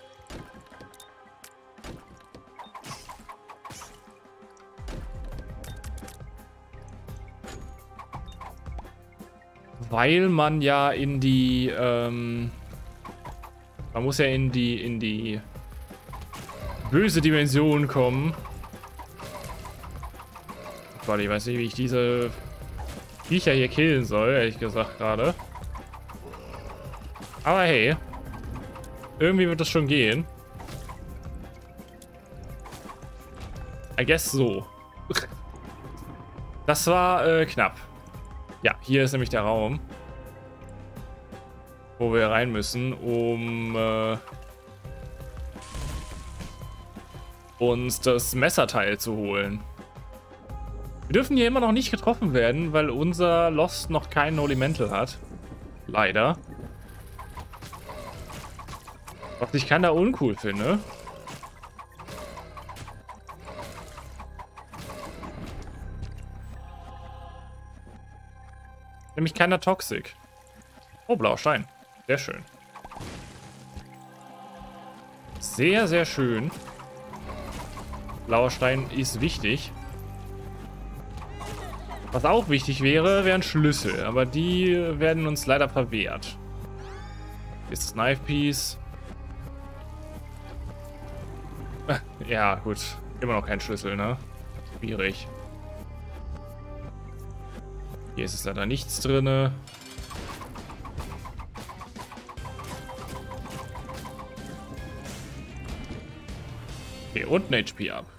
A: Weil man ja in die, ähm, man muss ja in die, in die böse Dimension kommen. Warte, ich weiß nicht, wie ich diese Viecher hier killen soll, ehrlich gesagt gerade. Aber hey, irgendwie wird das schon gehen. I guess so. Das war äh, knapp. Ja, hier ist nämlich der Raum, wo wir rein müssen, um äh, uns das Messerteil zu holen. Wir dürfen hier immer noch nicht getroffen werden, weil unser Lost noch keinen Holy Mantle hat. Leider. Was ich keiner uncool finde. Nämlich keiner Toxic. Oh, blauer Stein. Sehr schön. Sehr, sehr schön. Blauer Stein ist wichtig. Was auch wichtig wäre, wären Schlüssel. Aber die werden uns leider verwehrt. Hier ist das Knife Piece. Ja, gut. Immer noch kein Schlüssel, ne? Schwierig. Hier ist es leider nichts drin. Okay, und ein H P ab.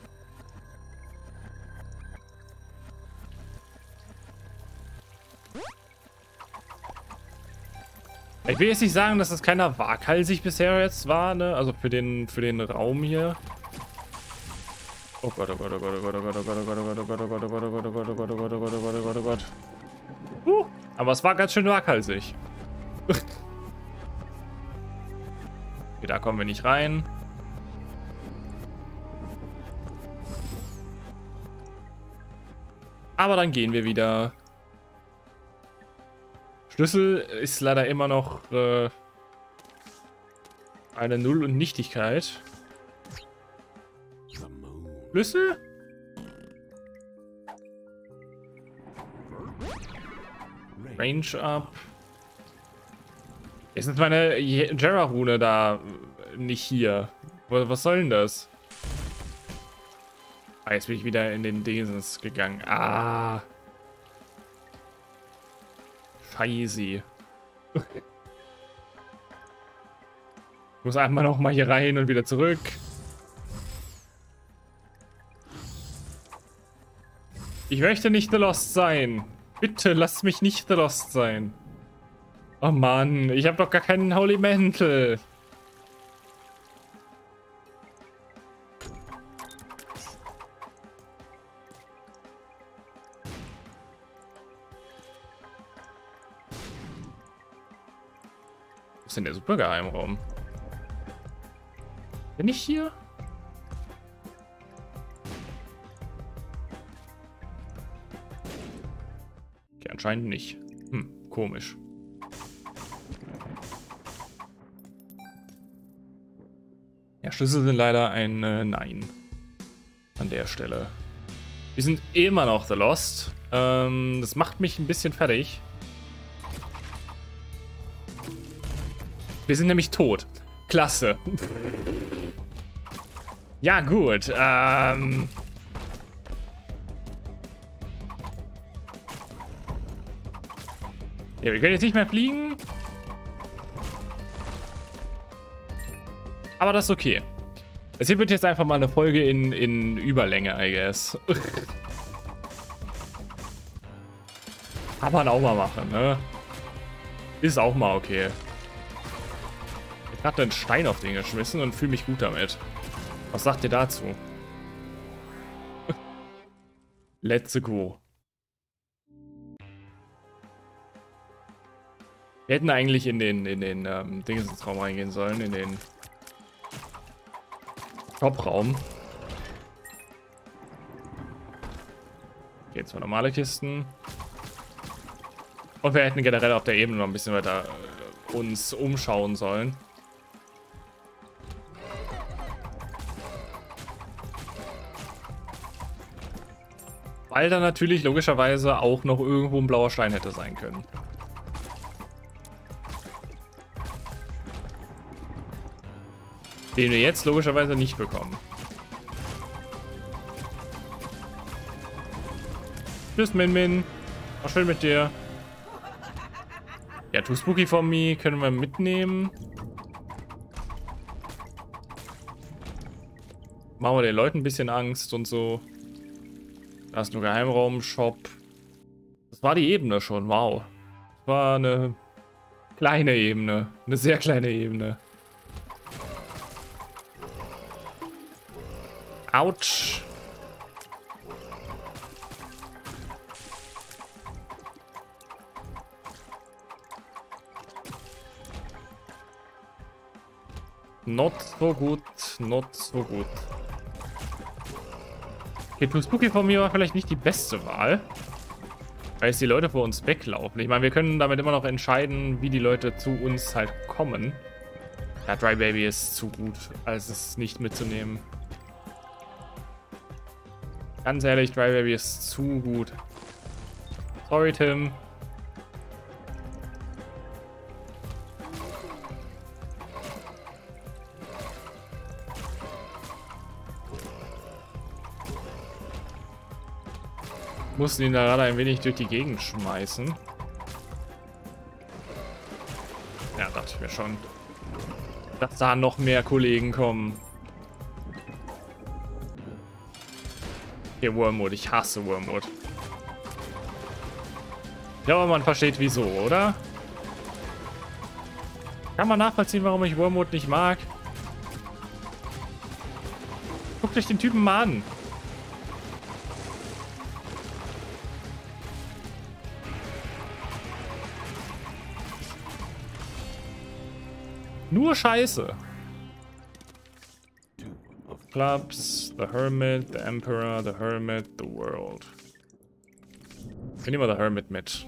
A: Ich will jetzt nicht sagen, dass das keiner waghalsig bisher jetzt war, ne? Also für den, für den Raum hier. Oh Gott, oh Gott, oh Gott, oh Gott, oh Gott, oh Gott, oh Gott, oh Gott, oh Gott, oh Gott, oh Gott, oh Gott, oh Gott, oh Gott, oh Gott, oh Gott, oh Gott, oh Gott. Uh, aber es war ganz schön waghalsig. Okay, da kommen wir nicht rein. Aber dann gehen wir wieder. Schlüssel ist leider immer noch äh, eine Null- und Nichtigkeit. Schlüssel? Range up. Jetzt ist meine Jera-Rune da nicht hier. Was soll denn das? Ah, jetzt bin ich wieder in den Dingsens gegangen. Ah. Scheiße. Ich muss einmal noch mal hier rein und wieder zurück. Ich möchte nicht The Lost sein. Bitte lasst mich nicht The Lost sein. Oh Mann, ich habe doch gar keinen Holy Mantle. Wo ist denn der super Geheimraum? Bin ich hier? Okay, anscheinend nicht. Hm, komisch. Ja, Schlüssel sind leider ein äh, Nein. An der Stelle. Wir sind immer noch The Lost. Ähm, das macht mich ein bisschen fertig. Wir sind nämlich tot. Klasse. Ja, gut. Ähm... Ja, wir können jetzt nicht mehr fliegen. Aber das ist okay. Es hier wird jetzt einfach mal eine Folge in, in Überlänge, I guess. Kann man auch mal machen, ne? Ist auch mal okay. Ich habe einen Stein auf den geschmissen und fühle mich gut damit. Was sagt ihr dazu? Let's go. Wir hätten eigentlich in den, in den ähm, Dingensraum reingehen sollen, in den Top-Raum. Okay, zwei normale Kisten. Und wir hätten generell auf der Ebene noch ein bisschen weiter äh, uns umschauen sollen. Weil da natürlich logischerweise auch noch irgendwo ein blauer Stein hätte sein können. Den wir jetzt logischerweise nicht bekommen. Tschüss, Min Min. War schön mit dir. Ja, Too Spooky for Me können wir mitnehmen. Machen wir den Leuten ein bisschen Angst und so. Da ist nur Geheimraum-Shop. Das war die Ebene schon, wow. Das war eine kleine Ebene. Eine sehr kleine Ebene. Autsch. Not so gut, not so gut. Okay, Too Spooky von mir war vielleicht nicht die beste Wahl. Weil jetzt die Leute vor uns weglaufen. Ich meine, wir können damit immer noch entscheiden, wie die Leute zu uns halt kommen. Ja, Dry Baby ist zu gut, als es nicht mitzunehmen. Ganz ehrlich, Dry Baby ist zu gut. Sorry, Tim. Mussten ihn da gerade ein wenig durch die Gegend schmeißen. Ja, dachte ich mir schon. Dass da noch mehr Kollegen kommen. Hier, Wormwood. Ich hasse Wormwood. Ich glaube, man versteht wieso, oder? Kann man nachvollziehen, warum ich Wormwood nicht mag? Guckt euch den Typen mal an. Nur Scheiße. Clubs, The Hermit, The Emperor, The Hermit, The World. Ich nehme mal The Hermit mit.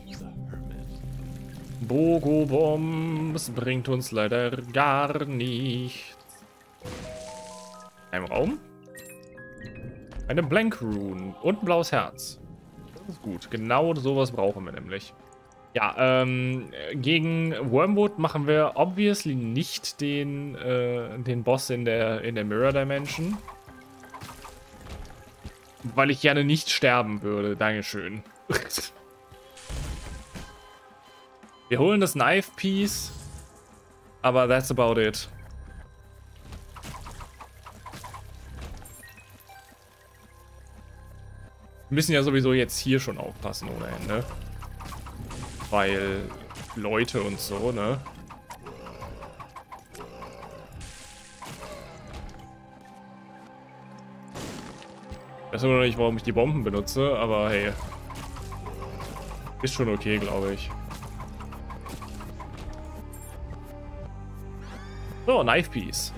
A: Bogo Bombs bringt uns leider gar nichts. Ein Raum? Eine Blank Rune und ein blaues Herz. Das ist gut. Genau sowas brauchen wir nämlich. Ja, ähm, gegen Wormwood machen wir obviously nicht den, äh, den Boss in der, in der Mirror Dimension. Weil ich gerne nicht sterben würde. Dankeschön. Wir holen das Knife Piece. Aber that's about it. Wir müssen ja sowieso jetzt hier schon aufpassen ohne Ende. Weil Leute und so, ne? Ich weiß immer noch nicht, warum ich die Bomben benutze, aber hey. Ist schon okay, glaube ich. So, Knife Piece.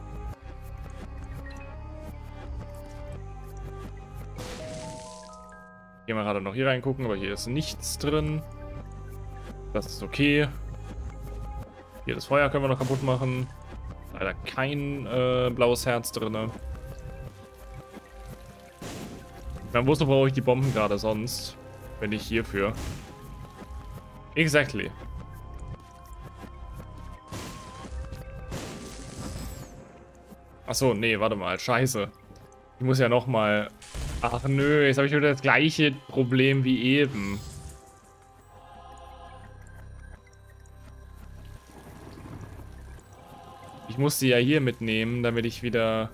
A: Gehen wir gerade noch hier reingucken, aber hier ist nichts drin. Das ist okay. Hier das Feuer können wir noch kaputt machen. Leider kein äh, blaues Herz drin. Dann wusste, brauche ich die Bomben gerade sonst. Wenn nicht hierfür. Exactly. Achso, nee, warte mal. Scheiße. Ich muss ja noch mal... Ach nö, jetzt habe ich wieder das gleiche Problem wie eben. Ich muss sie ja hier mitnehmen, damit ich wieder...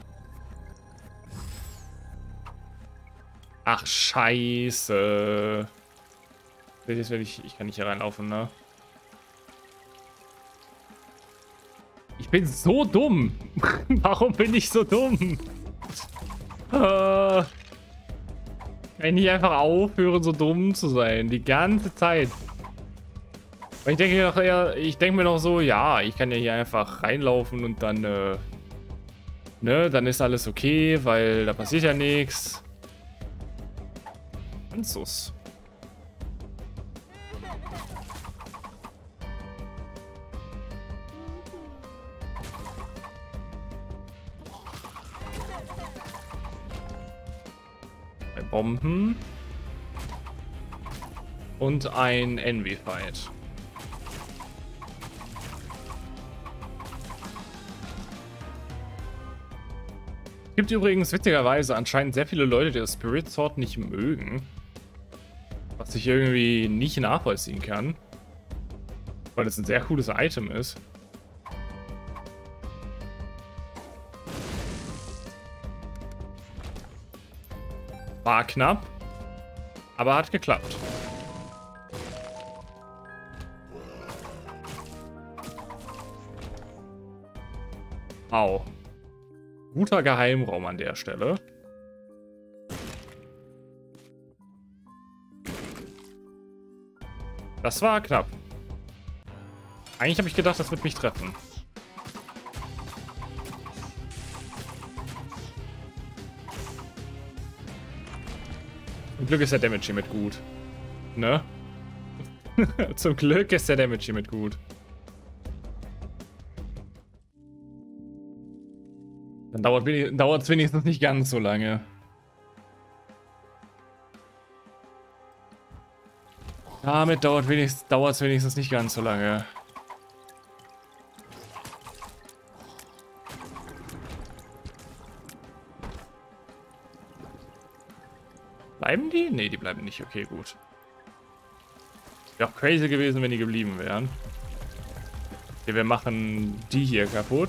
A: Ach, scheiße. Jetzt will ich... Ich kann nicht hier reinlaufen, ne? Ich bin so dumm. Warum bin ich so dumm? Äh, kann ich nicht einfach aufhören, so dumm zu sein? Die ganze Zeit. Weil ich denke mir noch eher, ich denke mir noch so, ja, ich kann ja hier einfach reinlaufen und dann, äh, ne, dann ist alles okay, weil da passiert ja nichts. Anzus. Zwei Bomben. Und ein Envy-Fight. Es gibt übrigens witzigerweise anscheinend sehr viele Leute, die das Spirit Sword nicht mögen. Was ich irgendwie nicht nachvollziehen kann. Weil es ein sehr cooles Item ist. War knapp, aber hat geklappt. Au. Guter Geheimraum an der Stelle. Das war knapp. Eigentlich habe ich gedacht, das wird mich treffen. Zum Glück ist der Damage hiermit gut. Ne? Zum Glück ist der Damage hiermit gut. Dann dauert es wenigstens nicht ganz so lange. Damit dauert wenigstens, dauert es wenigstens nicht ganz so lange. Bleiben die? Ne, die bleiben nicht. Okay, gut. Wäre auch crazy gewesen, wenn die geblieben wären. Okay, wir machen die hier kaputt.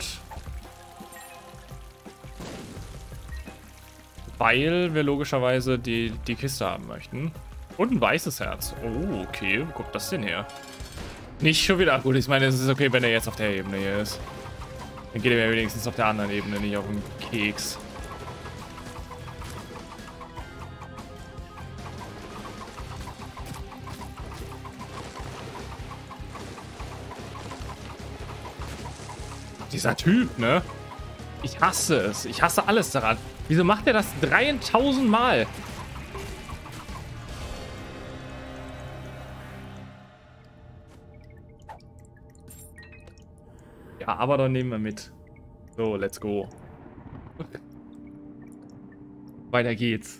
A: Weil wir logischerweise die, die Kiste haben möchten. Und ein weißes Herz. Oh, okay. Wo kommt das denn her? Nicht schon wieder. Gut, ich meine, es ist okay, wenn er jetzt auf der Ebene hier ist. Dann geht er mir wenigstens auf der anderen Ebene nicht auf den Keks. Dieser Typ, ne? Ich hasse es. Ich hasse alles daran. Wieso macht er das dreitausend Mal? Ja, aber dann nehmen wir mit. So, let's go. Weiter geht's.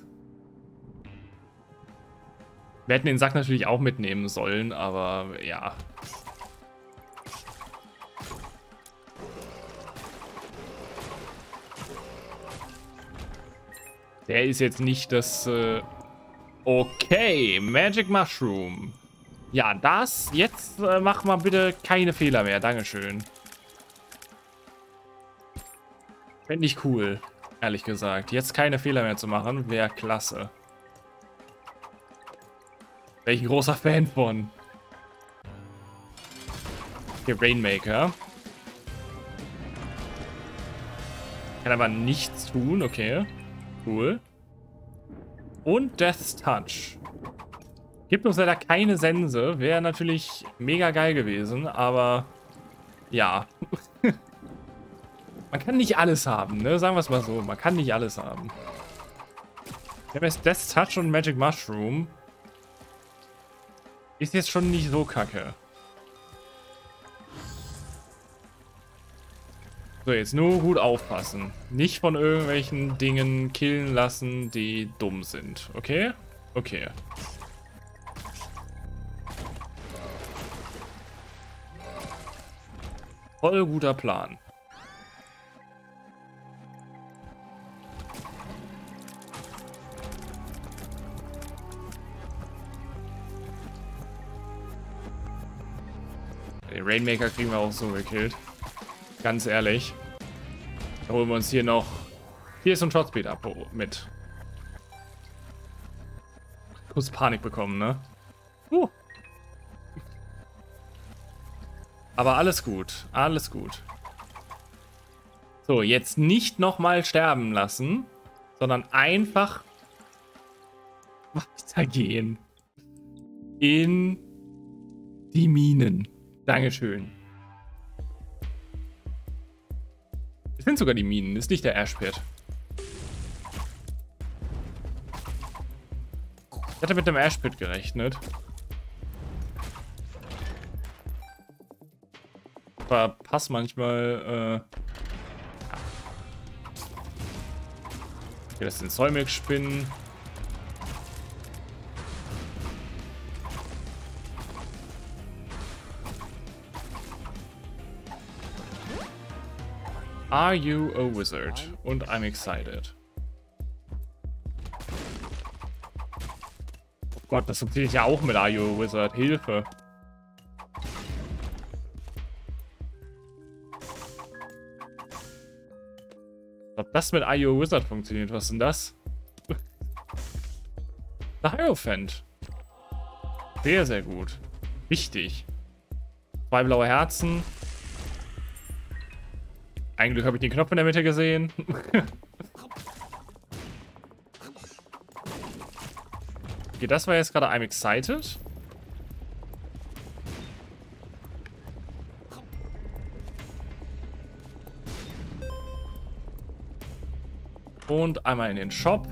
A: Wir hätten den Sack natürlich auch mitnehmen sollen, aber ja. Der ist jetzt nicht das... Äh okay, Magic Mushroom. Ja, das... Jetzt äh, mach mal bitte keine Fehler mehr. Dankeschön. Fände ich cool, ehrlich gesagt. Jetzt keine Fehler mehr zu machen, wäre klasse. Wäre ich ein großer Fan von. Okay, Rainmaker. Kann aber nichts tun, okay. Cool. Und Death's Touch. Gibt uns leider keine Sense. Wäre natürlich mega geil gewesen, aber ja. Man kann nicht alles haben, ne? Sagen wir es mal so. Man kann nicht alles haben. Wir haben jetzt Death's Touch und Magic Mushroom. Ist jetzt schon nicht so kacke. So, jetzt nur gut aufpassen. Nicht von irgendwelchen Dingen killen lassen, die dumm sind. Okay? Okay. Voll guter Plan. Den Rainmaker kriegen wir auch so gekillt. Ganz ehrlich. Da holen wir uns hier noch... Hier ist ein Shotspeed ab mit. Kurz Panik bekommen, ne? Uh. Aber alles gut. Alles gut. So, jetzt nicht nochmal sterben lassen, sondern einfach weitergehen. In die Minen. Dankeschön. Es sind sogar die Minen, ist nicht der Ash Pit. Ich hatte mit dem Ashpit gerechnet. Verpass manchmal, äh... Okay, das sind Solmilk-Spinnen. Are you a wizard? Und I'm excited. Oh Gott, das funktioniert ja auch mit Are you a wizard? Hilfe. Ob das mit Are you a wizard funktioniert? Was ist denn das? Der Hierophant. Sehr, sehr gut. Wichtig. Zwei blaue Herzen. Ein Glück habe ich den Knopf in der Mitte gesehen. Okay, das war jetzt gerade I'm excited. Und einmal in den Shop.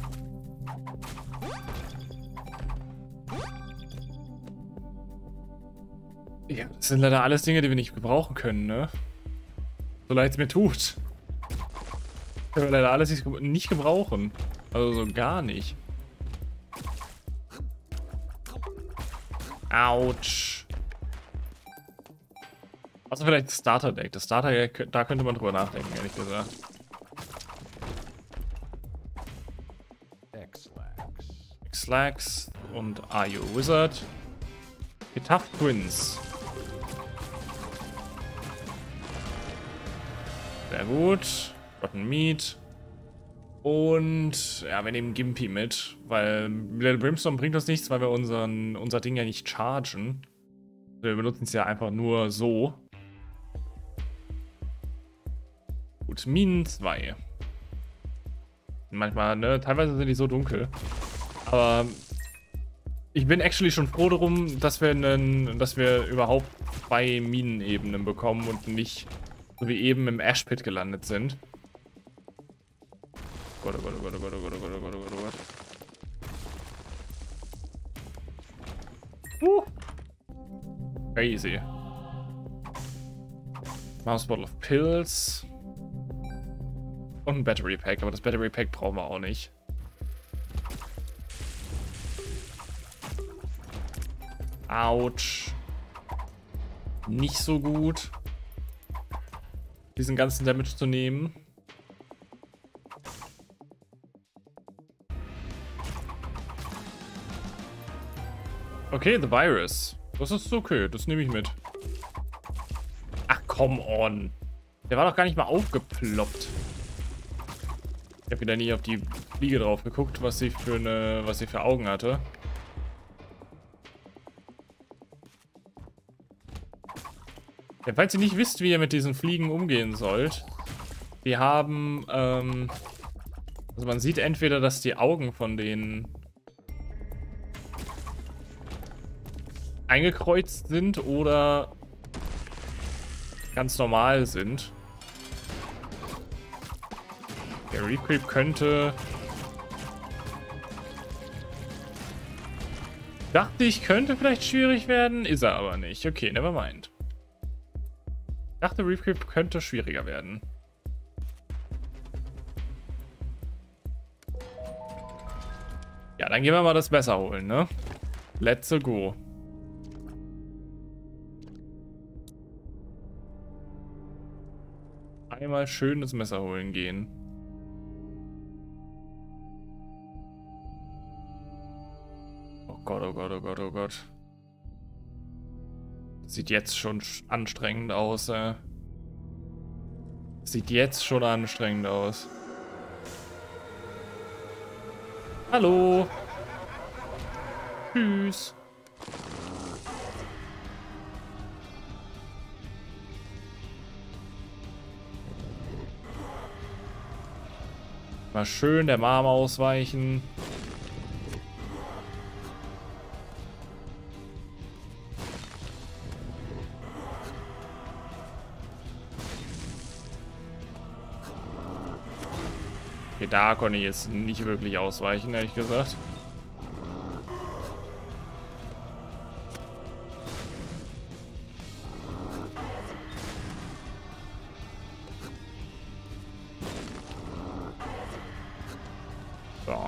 A: Ja, das sind leider alles Dinge, die wir nicht gebrauchen können, ne? So leid es mir tut. Können wir leider alles nicht, nicht gebrauchen. Also so gar nicht. Autsch. Also vielleicht das Starter-Deck. Das Starter-Deck, da könnte man drüber nachdenken, ehrlich gesagt. X-Lax und Are You a Wizard? Die Tough Twins. Sehr gut. Rotten Meat. Und ja, wir nehmen Gimpy mit, weil Little Brimstone bringt uns nichts, weil wir unseren, unser Ding ja nicht chargen. Wir benutzen es ja einfach nur so. Gut, Minen zwei. Manchmal, ne, teilweise sind die so dunkel. Aber ich bin actually schon froh darum, dass wir, einen, dass wir überhaupt zwei Minenebenen bekommen und nicht so wie eben im Ashpit gelandet sind. Gott, oh Gott, oh Gott, oh Gott, oh Gott, oh Gott, oh Gott, oh Gott, oh Gott. Uh. Crazy. Mouse Bottle of Pills. Und ein Battery Pack, aber das Battery Pack brauchen wir auch nicht. Autsch. Nicht so gut, diesen ganzen Damage zu nehmen. Okay, The Virus. Das ist okay, das nehme ich mit. Ach, come on. Der war doch gar nicht mal aufgeploppt. Ich habe wieder nie auf die Fliege drauf geguckt, was sie für eine, was sie für Augen hatte. Ja, falls ihr nicht wisst, wie ihr mit diesen Fliegen umgehen sollt, die haben, ähm, also man sieht entweder, dass die Augen von denen eingekreuzt sind oder ganz normal sind. Der Recreep könnte... Dachte ich, könnte vielleicht schwierig werden, ist er aber nicht. Okay, never mind. Dachte, Recreep könnte schwieriger werden. Ja, dann gehen wir mal das Messer holen, ne? Let's go. Einmal schön das Messer holen gehen. Oh Gott, oh Gott, oh Gott, oh Gott. Sieht jetzt schon anstrengend aus, äh. Sieht jetzt schon anstrengend aus. Hallo. Tschüss. Mal schön der Marm ausweichen. Okay, da konnte ich jetzt nicht wirklich ausweichen, ehrlich gesagt. So. Oh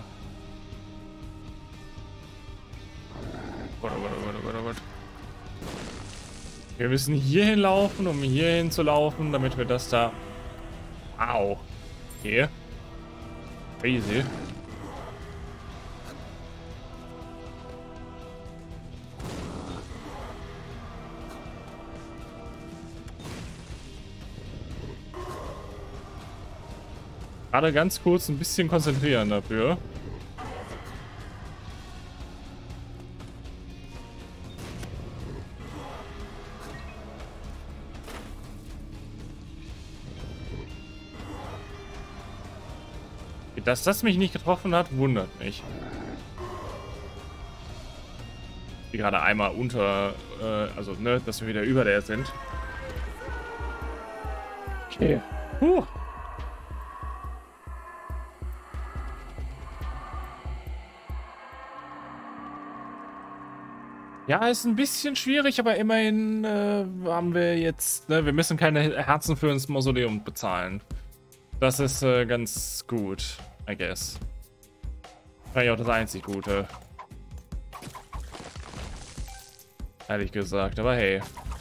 A: Gott, oh Gott, oh Gott, oh Gott, oh Gott. Wir müssen hier hinlaufen, um hier hin zu laufen, damit wir das da... Au. Okay. Crazy. Gerade ganz kurz ein bisschen konzentrieren dafür. Dass das mich nicht getroffen hat, wundert mich. Die gerade einmal unter, äh, also ne, dass wir wieder über der sind. Okay. Puh. Ja, ist ein bisschen schwierig, aber immerhin äh, haben wir jetzt, ne, wir müssen keine Herzen für ins Mausoleum bezahlen. Das ist äh, ganz gut, I guess. Vielleicht auch das einzig Gute. Ehrlich gesagt, aber hey.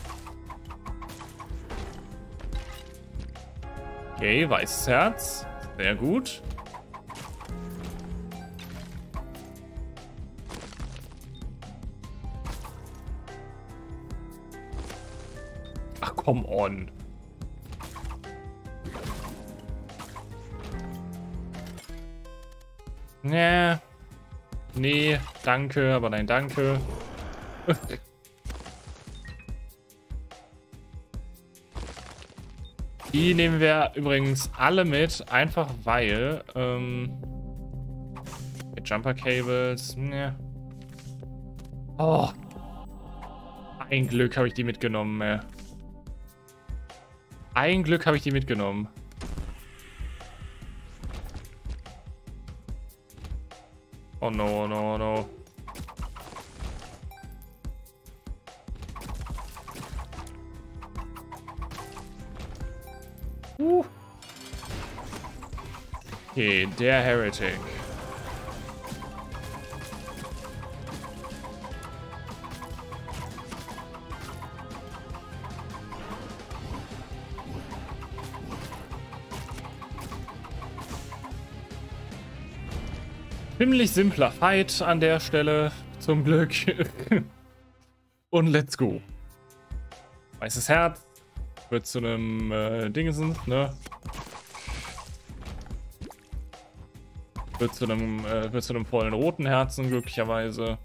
A: Okay, weißes Herz. Sehr gut. Ach, come on. Nee. Nee, danke, aber nein, danke. Die nehmen wir übrigens alle mit, einfach weil ähm, Jumper Cables. Nee. Oh. Ein Glück habe ich die mitgenommen, ey. Ein Glück habe ich die mitgenommen. Oh no, no, no. Uh. Okay, der Heretic. Ziemlich simpler Fight an der Stelle, zum Glück. Und let's go. Weißes Herz wird zu einem äh, Dingsen, ne? Wird zu einem äh, wird zu einem vollen roten Herzen glücklicherweise.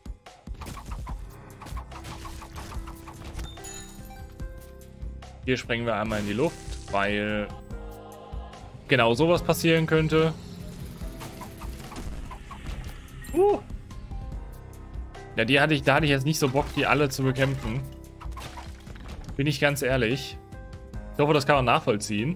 A: Hier sprengen wir einmal in die Luft, weil genau sowas passieren könnte. Uh. Ja, die hatte ich, da hatte ich jetzt nicht so Bock, die alle zu bekämpfen. Bin ich ganz ehrlich. Ich hoffe, das kann man nachvollziehen.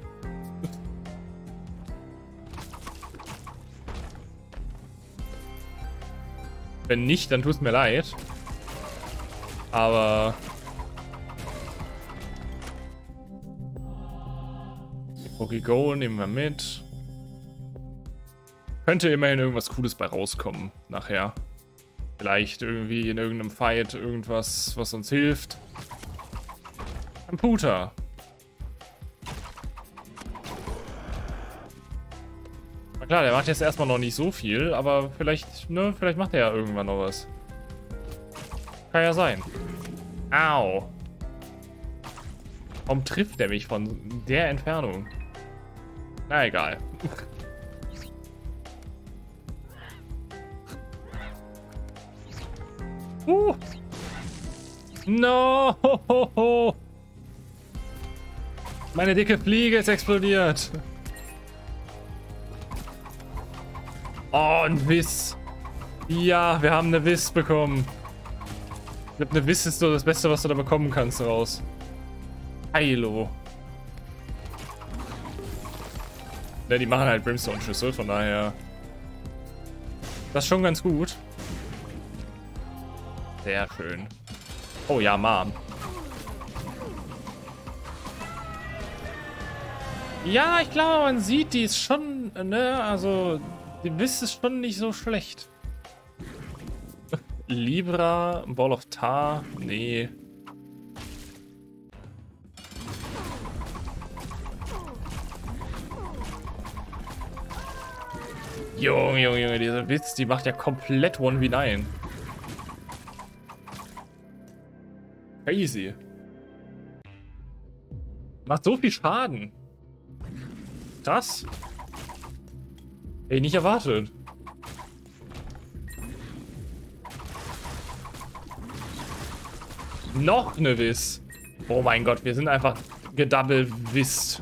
A: Wenn nicht, dann tut es mir leid. Aber... Pokégo nehmen wir mit. Könnte immerhin irgendwas Cooles bei rauskommen nachher. Vielleicht irgendwie in irgendeinem Fight irgendwas, was uns hilft. Computer. Na klar, der macht jetzt erstmal noch nicht so viel, aber vielleicht, ne, vielleicht macht er ja irgendwann noch was. Kann ja sein. Au. Warum trifft er mich von der Entfernung? Na egal. Uh. No! Meine dicke Fliege ist explodiert. Oh, ein Wiss. Ja, wir haben eine Wiss bekommen. Ich glaube, eine Wiss ist so das Beste, was du da bekommen kannst raus. Heilo. Ne, die machen halt Brimstone-Schüsse, von daher. Das ist schon ganz gut. Sehr schön. Oh ja, Mom. Ja, ich glaube, man sieht, die ist schon, ne, also Die Wiss ist schon nicht so schlecht. Libra, Ball of Tar, nee. Junge, Junge, Junge, dieser Witz, die macht ja komplett eins gegen neun. Crazy. Macht so viel Schaden. Krass. Hätte ich nicht erwartet. Noch eine Wiss. Oh mein Gott, wir sind einfach gedouble-wisst.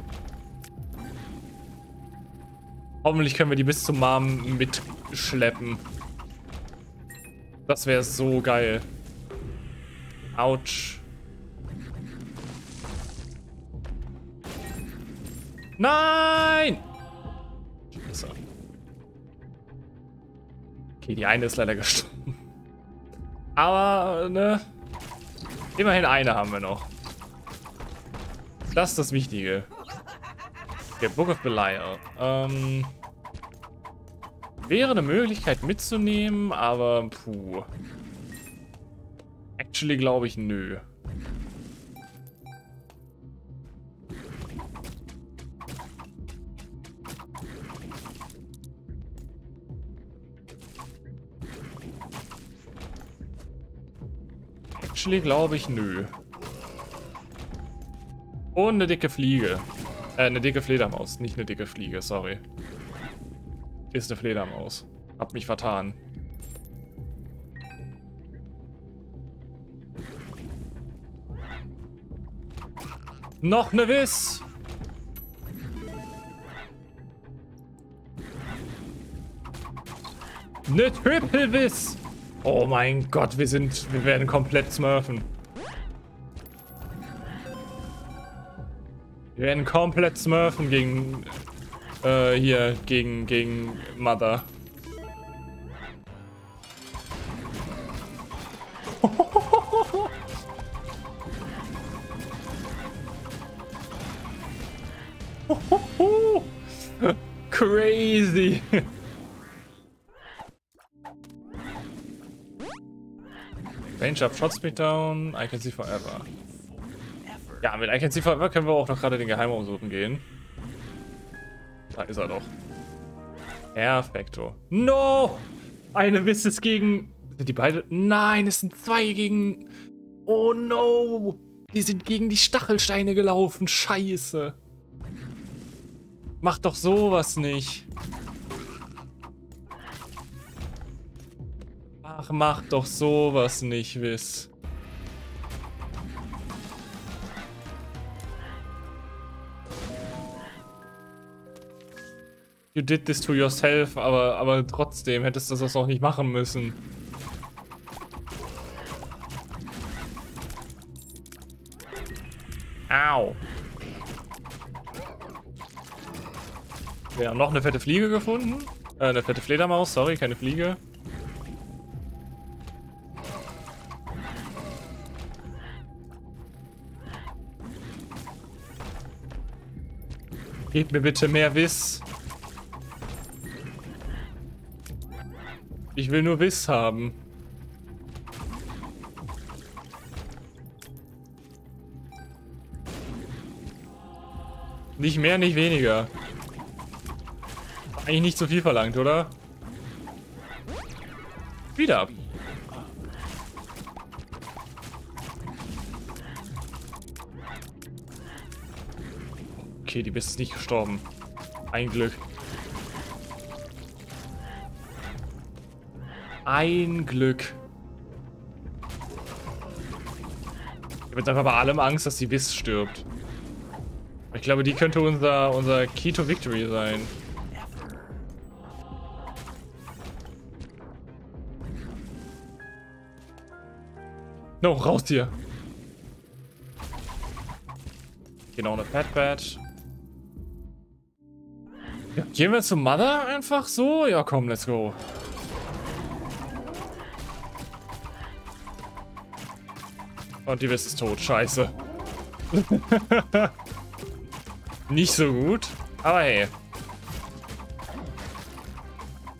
A: Hoffentlich können wir die bis zum Mom mitschleppen. Das wäre so geil. Autsch. Nein! Scheiße. Okay, die eine ist leider gestorben. Aber, ne? Immerhin eine haben wir noch. Das ist das Wichtige. Der Book of Belial. Ähm, wäre eine Möglichkeit mitzunehmen, aber puh. Actually glaube ich, nö. Actually glaube ich, nö. Und eine dicke Fliege. Äh, eine dicke Fledermaus, nicht eine dicke Fliege, sorry. Ist eine Fledermaus. Hab mich vertan. Noch eine Wiss! Eine Triple Wiss! Oh mein Gott, wir sind, wir werden komplett smurfen. Wir werden komplett smurfen gegen, äh, hier, gegen, gegen Mother. Crazy. Range up, shots me down, I can see forever. Ja, mit I can see forever können wir auch noch gerade den Geheimraum suchen gehen. Da ist er doch. Perfekto. No! Eine Wiss ist gegen... Sind die beide? Nein, es sind zwei gegen... Oh no! Die sind gegen die Stachelsteine gelaufen. Scheiße. Mach doch sowas nicht. Ach, mach doch sowas nicht, Wiss. You did this to yourself, aber, aber trotzdem hättest du das noch nicht machen müssen. Au. Wir haben noch eine fette Fliege gefunden. Äh, eine fette Fledermaus, sorry, keine Fliege. Gebt mir bitte mehr Wiss. Ich will nur Wiss haben. Nicht mehr, nicht weniger. Eigentlich nicht zu viel verlangt, oder? Wieder ab. Okay, die Biss ist nicht gestorben. Ein Glück. Ein Glück. Ich habe jetzt einfach bei allem Angst, dass die Wiss stirbt. Ich glaube, die könnte unser, unser Key to Victory sein. No, raus hier. Genau, eine Fat Bat. Ja, gehen wir zu Mother einfach so? Ja, komm, let's go. Und die Wiss ist tot. Scheiße. Nicht so gut. Aber hey.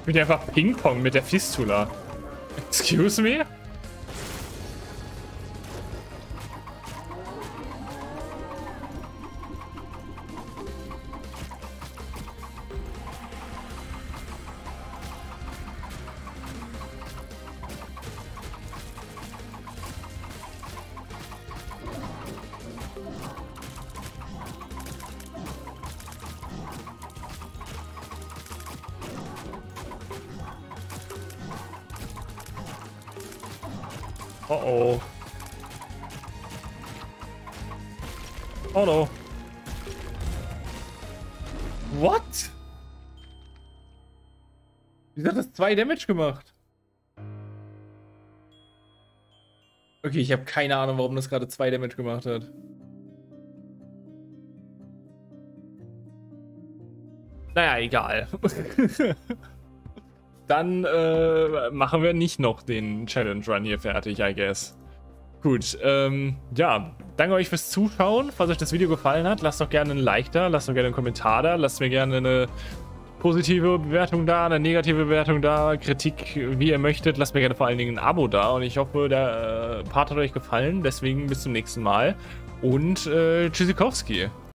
A: Ich bin einfach Ping-Pong mit der Fistula. Excuse me? Oh oh. Oh no. What? Wieso hat das zwei Damage gemacht? Okay, ich habe keine Ahnung, warum das gerade zwei Damage gemacht hat. Naja, egal. Dann äh, machen wir nicht noch den Challenge Run hier fertig, I guess. Gut, ähm, ja, danke euch fürs Zuschauen. Falls euch das Video gefallen hat, lasst doch gerne ein Like da, lasst doch gerne einen Kommentar da, lasst mir gerne eine positive Bewertung da, eine negative Bewertung da, Kritik, wie ihr möchtet. Lasst mir gerne vor allen Dingen ein Abo da und ich hoffe, der äh, Part hat euch gefallen. Deswegen bis zum nächsten Mal und äh, Tschüssikowski.